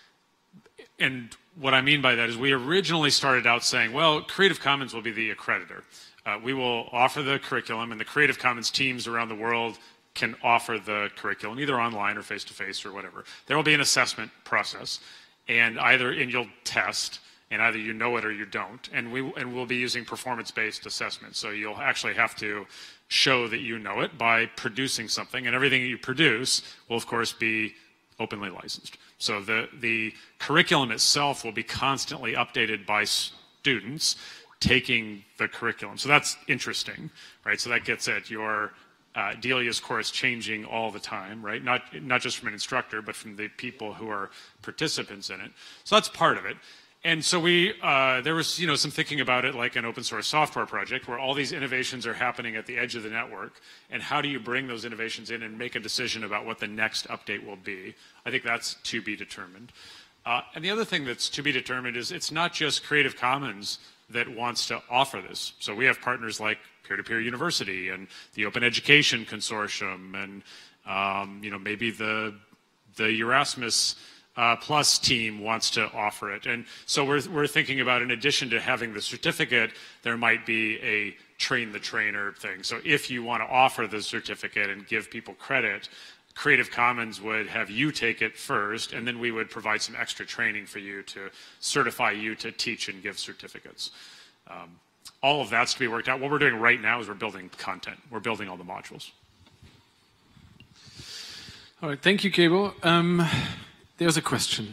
And what I mean by that is we originally started out saying, well, Creative Commons will be the accreditor. We will offer the curriculum, and the Creative Commons teams around the world can offer the curriculum, either online or face-to-face or whatever. There will be an assessment process, and you'll test, and either you know it or you don't. And we'll be using performance-based assessment. So you'll actually have to show that you know it by producing something, and everything that you produce will, of course, be openly licensed. So the curriculum itself will be constantly updated by students taking the curriculum. So that's interesting, right? So that gets at your Delia's course changing all the time, right? Not just from an instructor, but from the people who are participants in it. So that's part of it. And so there was, some thinking about it like an open source software project where all these innovations are happening at the edge of the network. And how do you bring those innovations in and make a decision about what the next update will be? I think that's to be determined. And the other thing that's to be determined is it's not just Creative Commons that wants to offer this. So we have partners like Peer-to-Peer University and the Open Education Consortium and, maybe the Erasmus Plus team wants to offer it. And so we're thinking about, in addition to having the certificate, there might be a train the trainer thing. So if you want to offer the certificate and give people credit, Creative Commons would have you take it first, and then we would provide some extra training for you to certify you to teach and give certificates. All of that's to be worked out. What we're doing right now is we're building content. We're building all the modules. All right, thank you, Cable. There's a question.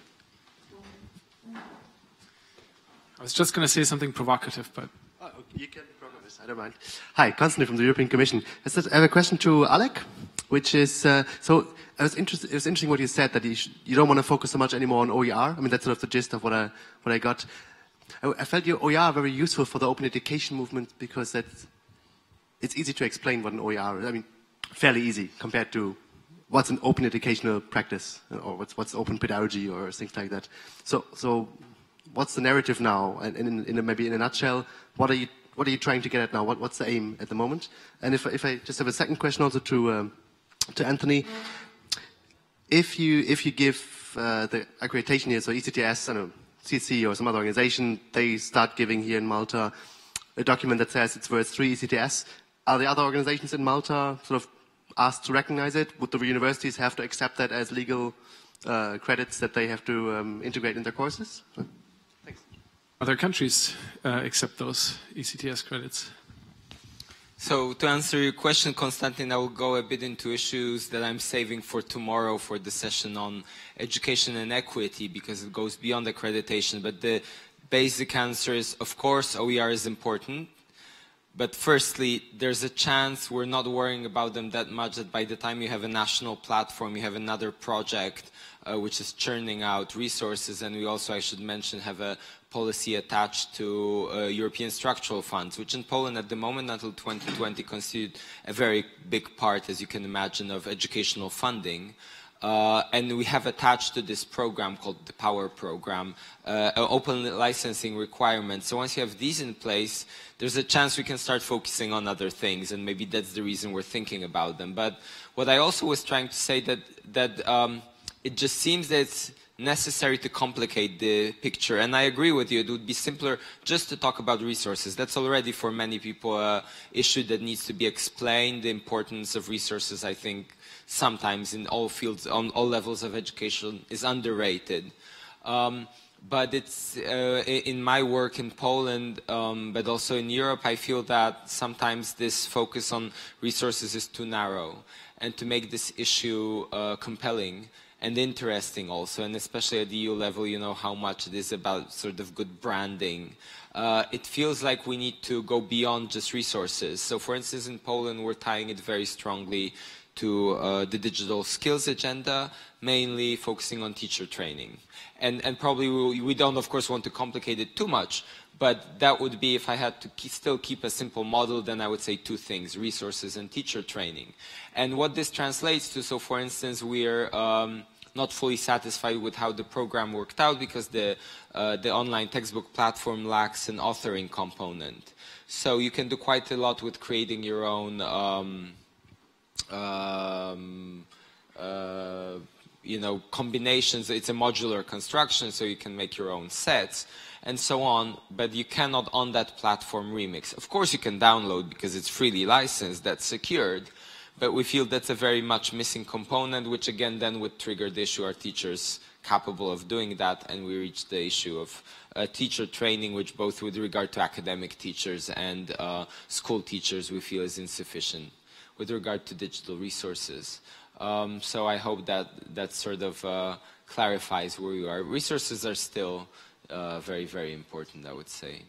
I was just going to say something provocative, but... Oh, you can be provocative, I don't mind. Hi, Constantine from the European Commission. I have a question to Alek, which is, so it was interesting what you said, that you don't want to focus so much anymore on OER. I mean, that's sort of the gist of what I got. I felt your OER very useful for the open education movement because it's easy to explain what an OER is. I mean, fairly easy compared to what's an open educational practice or what's open pedagogy or things like that. So what's the narrative now? And maybe in a nutshell, what are you trying to get at now? What's the aim at the moment? And if I just have a second question also to Anthony, if you give the accreditation here, so ECTS, I don't know, CC or some other organization, they start giving here in Malta a document that says it's worth 3 ECTS. Are the other organizations in Malta sort of asked to recognize it? Would the universities have to accept that as legal credits that they have to integrate in their courses? Thanks. Other countries accept those ECTS credits? So to answer your question, Konstantin, I will go a bit into issues that I'm saving for tomorrow for the session on education and equity because it goes beyond accreditation. But the basic answer is, of course, OER is important. But firstly, there's a chance we're not worrying about them that much that by the time you have a national platform, you have another project which is churning out resources. And we also, I should mention, have a policy attached to European structural funds, which in Poland at the moment until 2020 constitute a very big part, as you can imagine, of educational funding. And we have attached to this program called the Power Program, open licensing requirements. So once you have these in place, there's a chance we can start focusing on other things, and maybe that's the reason we're thinking about them. But what I also was trying to say that it just seems that it's necessary to complicate the picture. And I agree with you, it would be simpler just to talk about resources. That's already for many people an issue that needs to be explained. The importance of resources, I think, sometimes in all fields, on all levels of education is underrated. But it's in my work in Poland, but also in Europe, I feel that sometimes this focus on resources is too narrow. And to make this issue compelling and interesting also, and especially at the EU level, you know how much it is about sort of good branding. It feels like we need to go beyond just resources. So for instance, in Poland, we're tying it very strongly to the digital skills agenda, mainly focusing on teacher training. And probably we don't, of course, want to complicate it too much, but that would be, if I had to still keep a simple model, then I would say two things: resources and teacher training. And what this translates to, so for instance, we're not fully satisfied with how the program worked out because the online textbook platform lacks an authoring component. So you can do quite a lot with creating your own you know, combinations. It's a modular construction, so you can make your own sets and so on, but you cannot on that platform remix. Of course you can download because it's freely licensed, that's secured, but we feel that's a very much missing component, which again then would trigger the issue: are teachers capable of doing that? And we reach the issue of teacher training, which both with regard to academic teachers and school teachers we feel is insufficient with regard to digital resources. So I hope that that sort of clarifies where you are. Resources are still very, very important, I would say.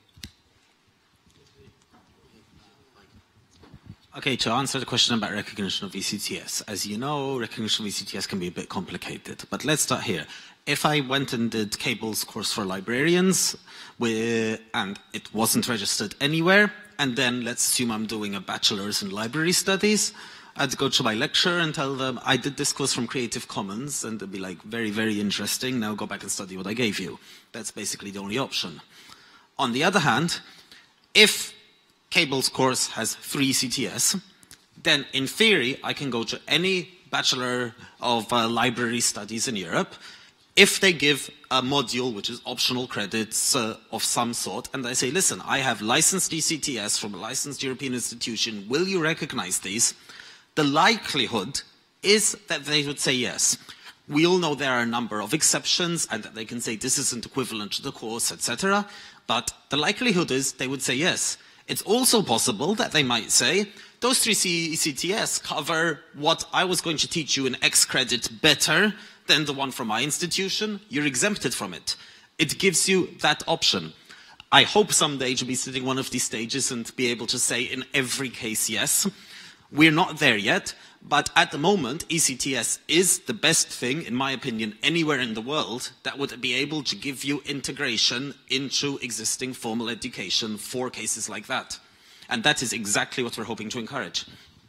Okay, to answer the question about recognition of ECTS. As you know, recognition of ECTS can be a bit complicated, but let's start here. If I went and did Cable's course for librarians, and it wasn't registered anywhere, and then let's assume I'm doing a bachelor's in library studies, I'd go to my lecturer and tell them, I did this course from Creative Commons, and they'd be like, very, very interesting, now go back and study what I gave you. That's basically the only option. On the other hand, if Cable's course has 3 CTS, then in theory I can go to any Bachelor of Library Studies in Europe if they give a module which is optional credits of some sort, and I say, listen, I have licensed ECTS from a licensed European institution, will you recognize these? The likelihood is that they would say yes. We all know there are a number of exceptions and that they can say this isn't equivalent to the course, etc. But the likelihood is they would say yes. It's also possible that they might say, those 3 ECTS cover what I was going to teach you in X credit better than the one from my institution. You're exempted from it. It gives you that option. I hope someday to be sitting one of these stages and be able to say in every case yes. We're not there yet, but at the moment, ECTS is the best thing, in my opinion, anywhere in the world that would be able to give you integration into existing formal education for cases like that. And that is exactly what we're hoping to encourage.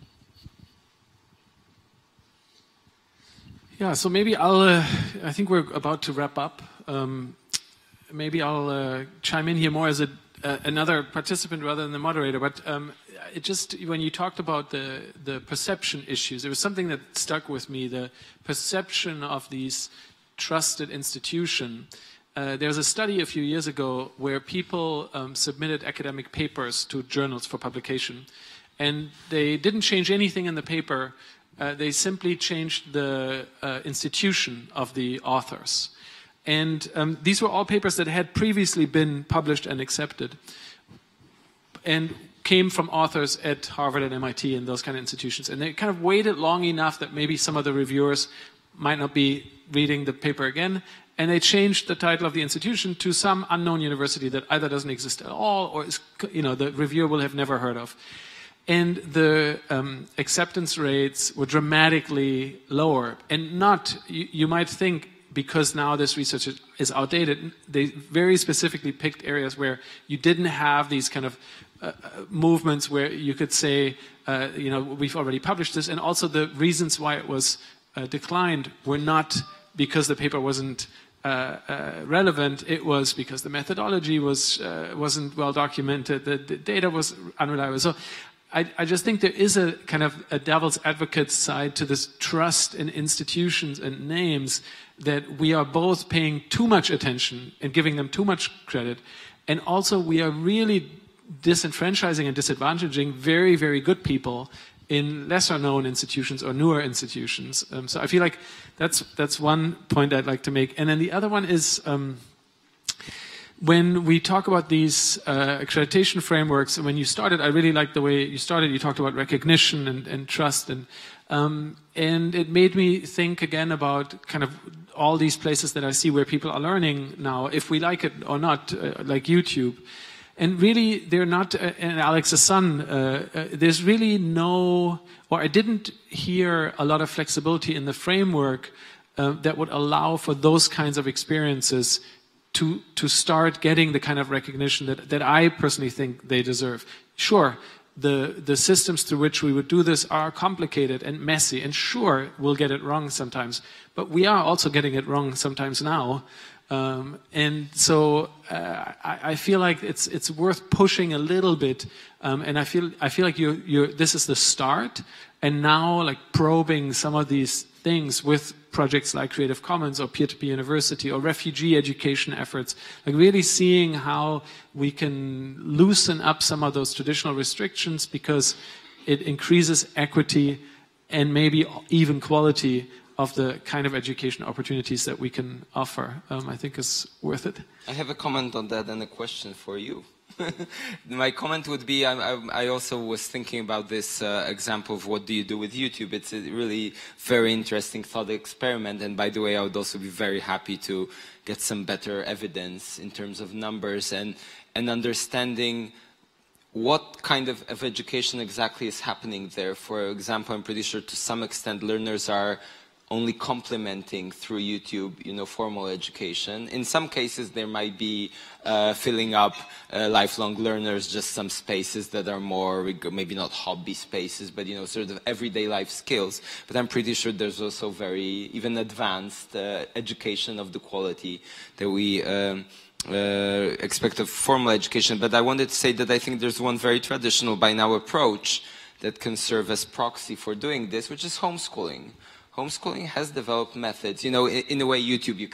Yeah, so maybe I think we're about to wrap up. Maybe I'll chime in here more as another participant rather than the moderator, but it just, when you talked about the perception issues, there was something that stuck with me, the perception of these trusted institution. There was a study a few years ago where people submitted academic papers to journals for publication, and they didn't change anything in the paper. They simply changed the institution of the authors. And these were all papers that had previously been published and accepted, and came from authors at Harvard and MIT and those kind of institutions. And they kind of waited long enough that maybe some of the reviewers might not be reading the paper again, and they changed the title of the institution to some unknown university that either doesn't exist at all or is, you know, the reviewer will have never heard of. And the acceptance rates were dramatically lower. And not, you might think, because now this research is outdated, they very specifically picked areas where you didn't have these kind of movements where you could say, you know, we've already published this, and also the reasons why it was declined were not because the paper wasn't relevant. It was because the methodology wasn't well documented, the data was unreliable. So I just think there is a kind of a devil's advocate side to this trust in institutions and names, that we are both paying too much attention and giving them too much credit, and also we are really disenfranchising and disadvantaging very, very good people in lesser known institutions or newer institutions. So I feel like that's one point I'd like to make. And then the other one is, when we talk about these accreditation frameworks, and when you started, I really liked the way you started. You talked about recognition and trust, and it made me think again about kind of all these places that I see where people are learning now, if we like it or not, like YouTube. And really, they're not, and Alex's son, there's really no, or I didn't hear a lot of flexibility in the framework that would allow for those kinds of experiences to start getting the kind of recognition that I personally think they deserve. Sure, the systems through which we would do this are complicated and messy, and sure, we'll get it wrong sometimes, but we are also getting it wrong sometimes now. And so I feel like it's worth pushing a little bit, and I feel like this is the start, and now like probing some of these things with projects like Creative Commons or peer-to-peer university or refugee education efforts, like really seeing how we can loosen up some of those traditional restrictions, because it increases equity and maybe even quality of the kind of education opportunities that we can offer. I think is worth it. I have a comment on that and a question for you. My comment would be, I also was thinking about this example of what do you do with YouTube. It's a really very interesting thought experiment, and by the way, I would also be very happy to get some better evidence in terms of numbers and understanding what kind of education exactly is happening there. For example, I'm pretty sure to some extent learners are only complementing through YouTube, formal education. In some cases, there might be filling up lifelong learners, just some spaces that are more, maybe not hobby spaces, but sort of everyday life skills. But I'm pretty sure there's also very, even advanced education of the quality that we expect of formal education. But I wanted to say that I think there's one very traditional by now approach that can serve as proxy for doing this, which is homeschooling. Homeschooling has developed methods, in a way YouTube,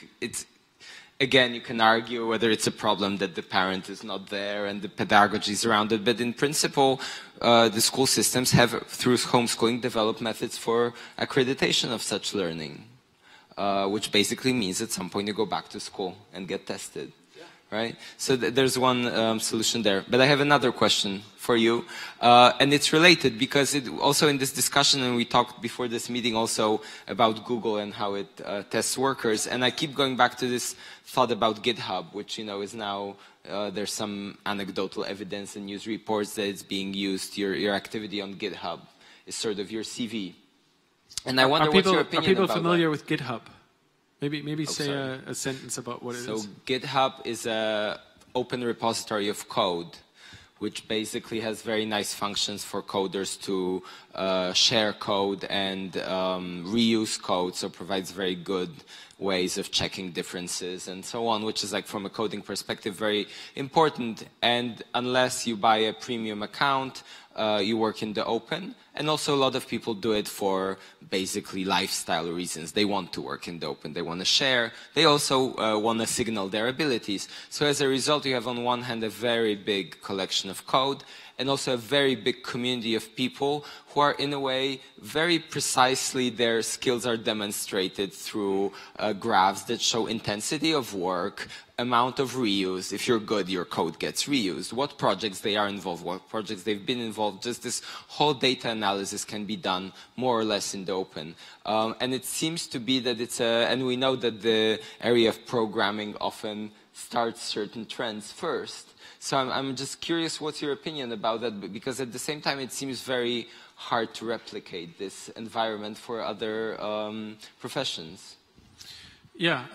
again, you can argue whether it's a problem that the parent is not there and the pedagogy is around it, but in principle, the school systems have, through homeschooling, developed methods for accreditation of such learning, which basically means at some point you go back to school and get tested. Right? So there's one solution there. But I have another question for you, and it's related because also in this discussion, and we talked before this meeting also about Google and how it tests workers, and I keep going back to this thought about GitHub, which is now, there's some anecdotal evidence and news reports that it's being used, your activity on GitHub is sort of your CV. And I wonder what's your opinion about that. Are people familiar with GitHub? Maybe say a sentence about what it is. So GitHub is an open repository of code, which basically has very nice functions for coders to share code and reuse code, so provides very good ways of checking differences and so on, which is like from a coding perspective very important. And unless you buy a premium account, you work in the open. And also a lot of people do it for basically lifestyle reasons. They want to work in the open. They want to share. They also want to signal their abilities. So as a result, you have on one hand a very big collection of code and also a very big community of people who are in a way very precisely their skills are demonstrated through graphs that show intensity of work, amount of reuse. If you're good, your code gets reused. What projects they are involved, what projects they've been involved. Just this whole data analysis can be done more or less in the open. And it seems to be that it's and we know that the area of programming often starts certain trends first. So I'm just curious, what's your opinion about that? Because at the same time, it seems very hard to replicate this environment for other professions. Yeah,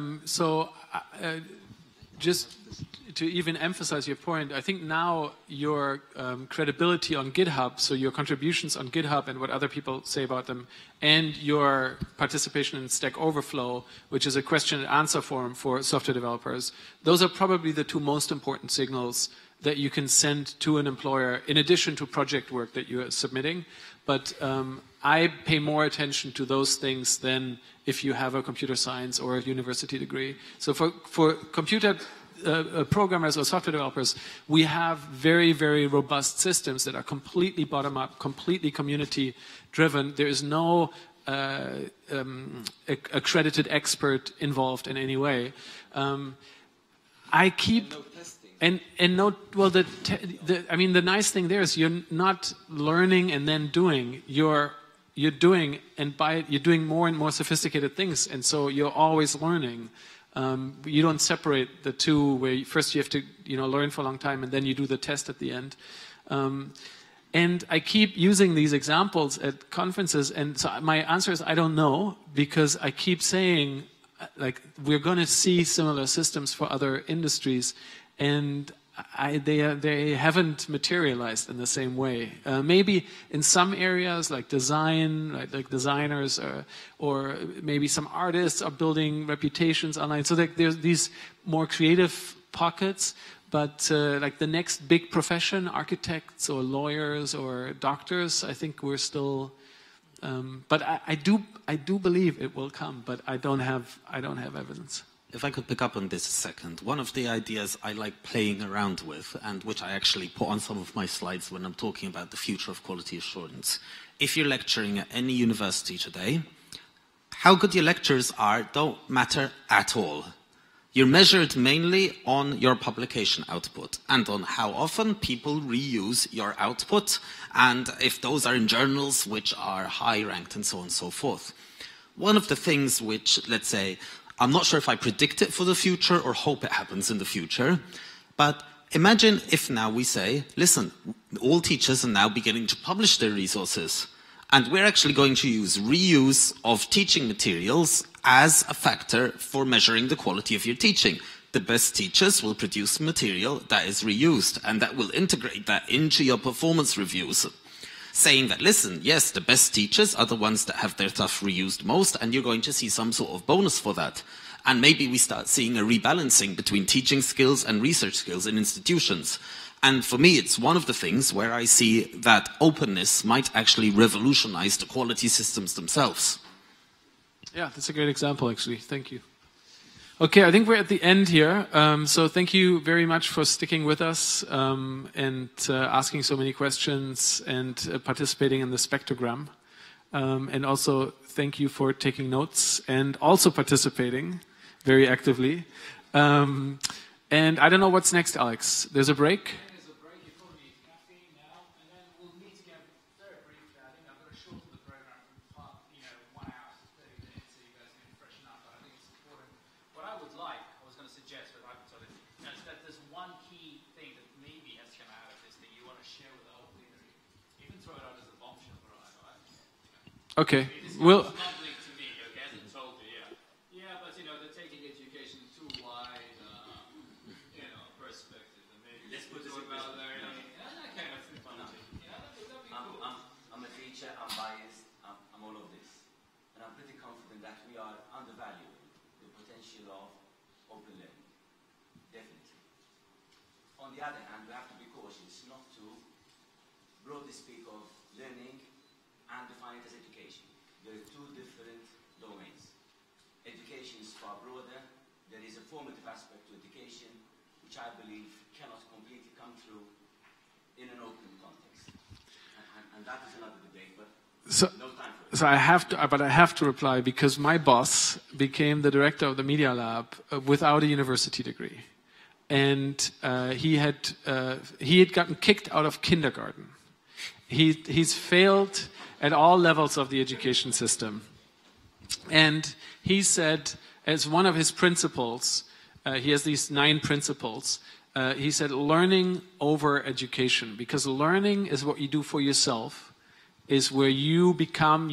just to even emphasize your point, I think now your credibility on GitHub, so your contributions on GitHub and what other people say about them, and your participation in Stack Overflow, which is a question and answer forum for software developers, those are probably the two most important signals that you can send to an employer in addition to project work that you are submitting. But I pay more attention to those things than if you have a computer science or a university degree. So for computer programmers or software developers, we have very, very robust systems that are completely bottom-up, completely community-driven. There is no accredited expert involved in any way. I keep... And no, well, I mean, the nice thing there is you're not learning and then doing. You're doing, and you're doing more and more sophisticated things, and so you're always learning. You don't separate the two where first you have to, learn for a long time and then you do the test at the end. And I keep using these examples at conferences, and so my answer is I don't know, because I keep saying, like, we're going to see similar systems for other industries, and they haven't materialized in the same way. Maybe in some areas like design, like designers, or maybe some artists are building reputations online. So there's these more creative pockets. But like the next big profession, architects or lawyers or doctors, I think we're still. But I do believe it will come. But I don't have evidence. If I could pick up on this a second, one of the ideas I like playing around with, and which I actually put on some of my slides when I'm talking about the future of quality assurance. If you're lecturing at any university today, how good your lectures are don't matter at all. You're measured mainly on your publication output and on how often people reuse your output, and if those are in journals which are high ranked and so on and so forth. One of the things which, let's say, I'm not sure if I predict it for the future or hope it happens in the future, but imagine if now we say, listen, all teachers are now beginning to publish their resources, and we're actually going to use reuse of teaching materials as a factor for measuring the quality of your teaching. The best teachers will produce material that is reused, and that will integrate that into your performance reviews. Saying that, listen, yes, the best teachers are the ones that have their stuff reused most, and you're going to see some sort of bonus for that. And maybe we start seeing a rebalancing between teaching skills and research skills in institutions. And for me, it's one of the things where I see that openness might actually revolutionize the quality systems themselves. Yeah, that's a great example, actually. Thank you. Okay, I think we're at the end here. So thank you very much for sticking with us and asking so many questions and participating in the spectrogram. And also thank you for taking notes and also participating very actively. And I don't know what's next, Alex. There's a break? There's a break. You probably need caffeine now, and then we'll meet again very briefly. I think I'm going to shorten the program from 1 hour to 30 minutes so you guys can freshen up. But I think it's important. What I was going to suggest with hypothetical is that there's one key thing that maybe has come out of this that you want to share with the whole plenary. You can throw it out as a bombshell, right? Okay. Well. On the other hand, we have to be cautious not to broadly speak of learning and define it as education. There are two different domains. Education is far broader. There is a formative aspect to education, which I believe cannot completely come through in an open context. And that is another debate, but no time for it. So I have to reply, because my boss became the director of the Media Lab without a university degree. And he had gotten kicked out of kindergarten. He's failed at all levels of the education system. And he said, as one of his principles, he has these 9 principles. He said, learning over education, because learning is what you do for yourself, is where you become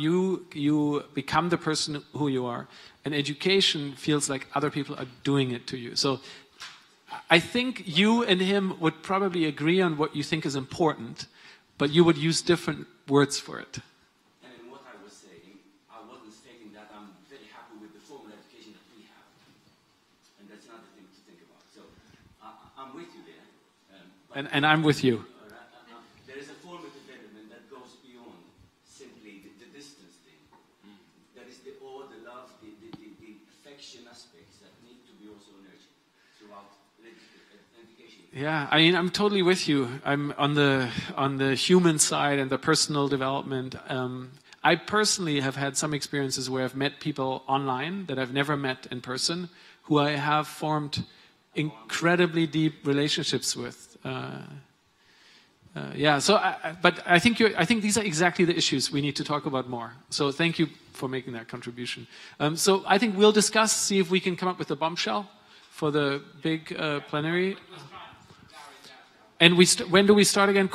the person who you are, and education feels like other people are doing it to you. So I think you and him would probably agree on what you think is important, but you would use different words for it. And in what I was saying, I wasn't stating that I'm very happy with the formal education that we have. And that's another thing to think about. So I'm with you there. And I'm with you. There is a formative element that goes beyond simply the distance thing. There is the awe, the love, the affection aspects that need to be also nurtured throughout education. Yeah, I mean, I'm totally with you. I'm on the human side and the personal development. I personally have had some experiences where I've met people online that I've never met in person, who I have formed incredibly deep relationships with. Yeah, so, but I think these are exactly the issues we need to talk about more. So thank you for making that contribution. So I think we'll discuss, see if we can come up with a bombshell for the big plenary. And when do we start again?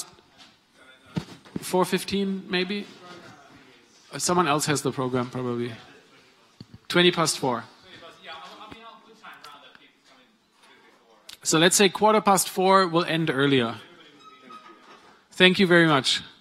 4:15 maybe? Someone else has the program probably. 4:20. So let's say 4:15 will end earlier. Thank you very much.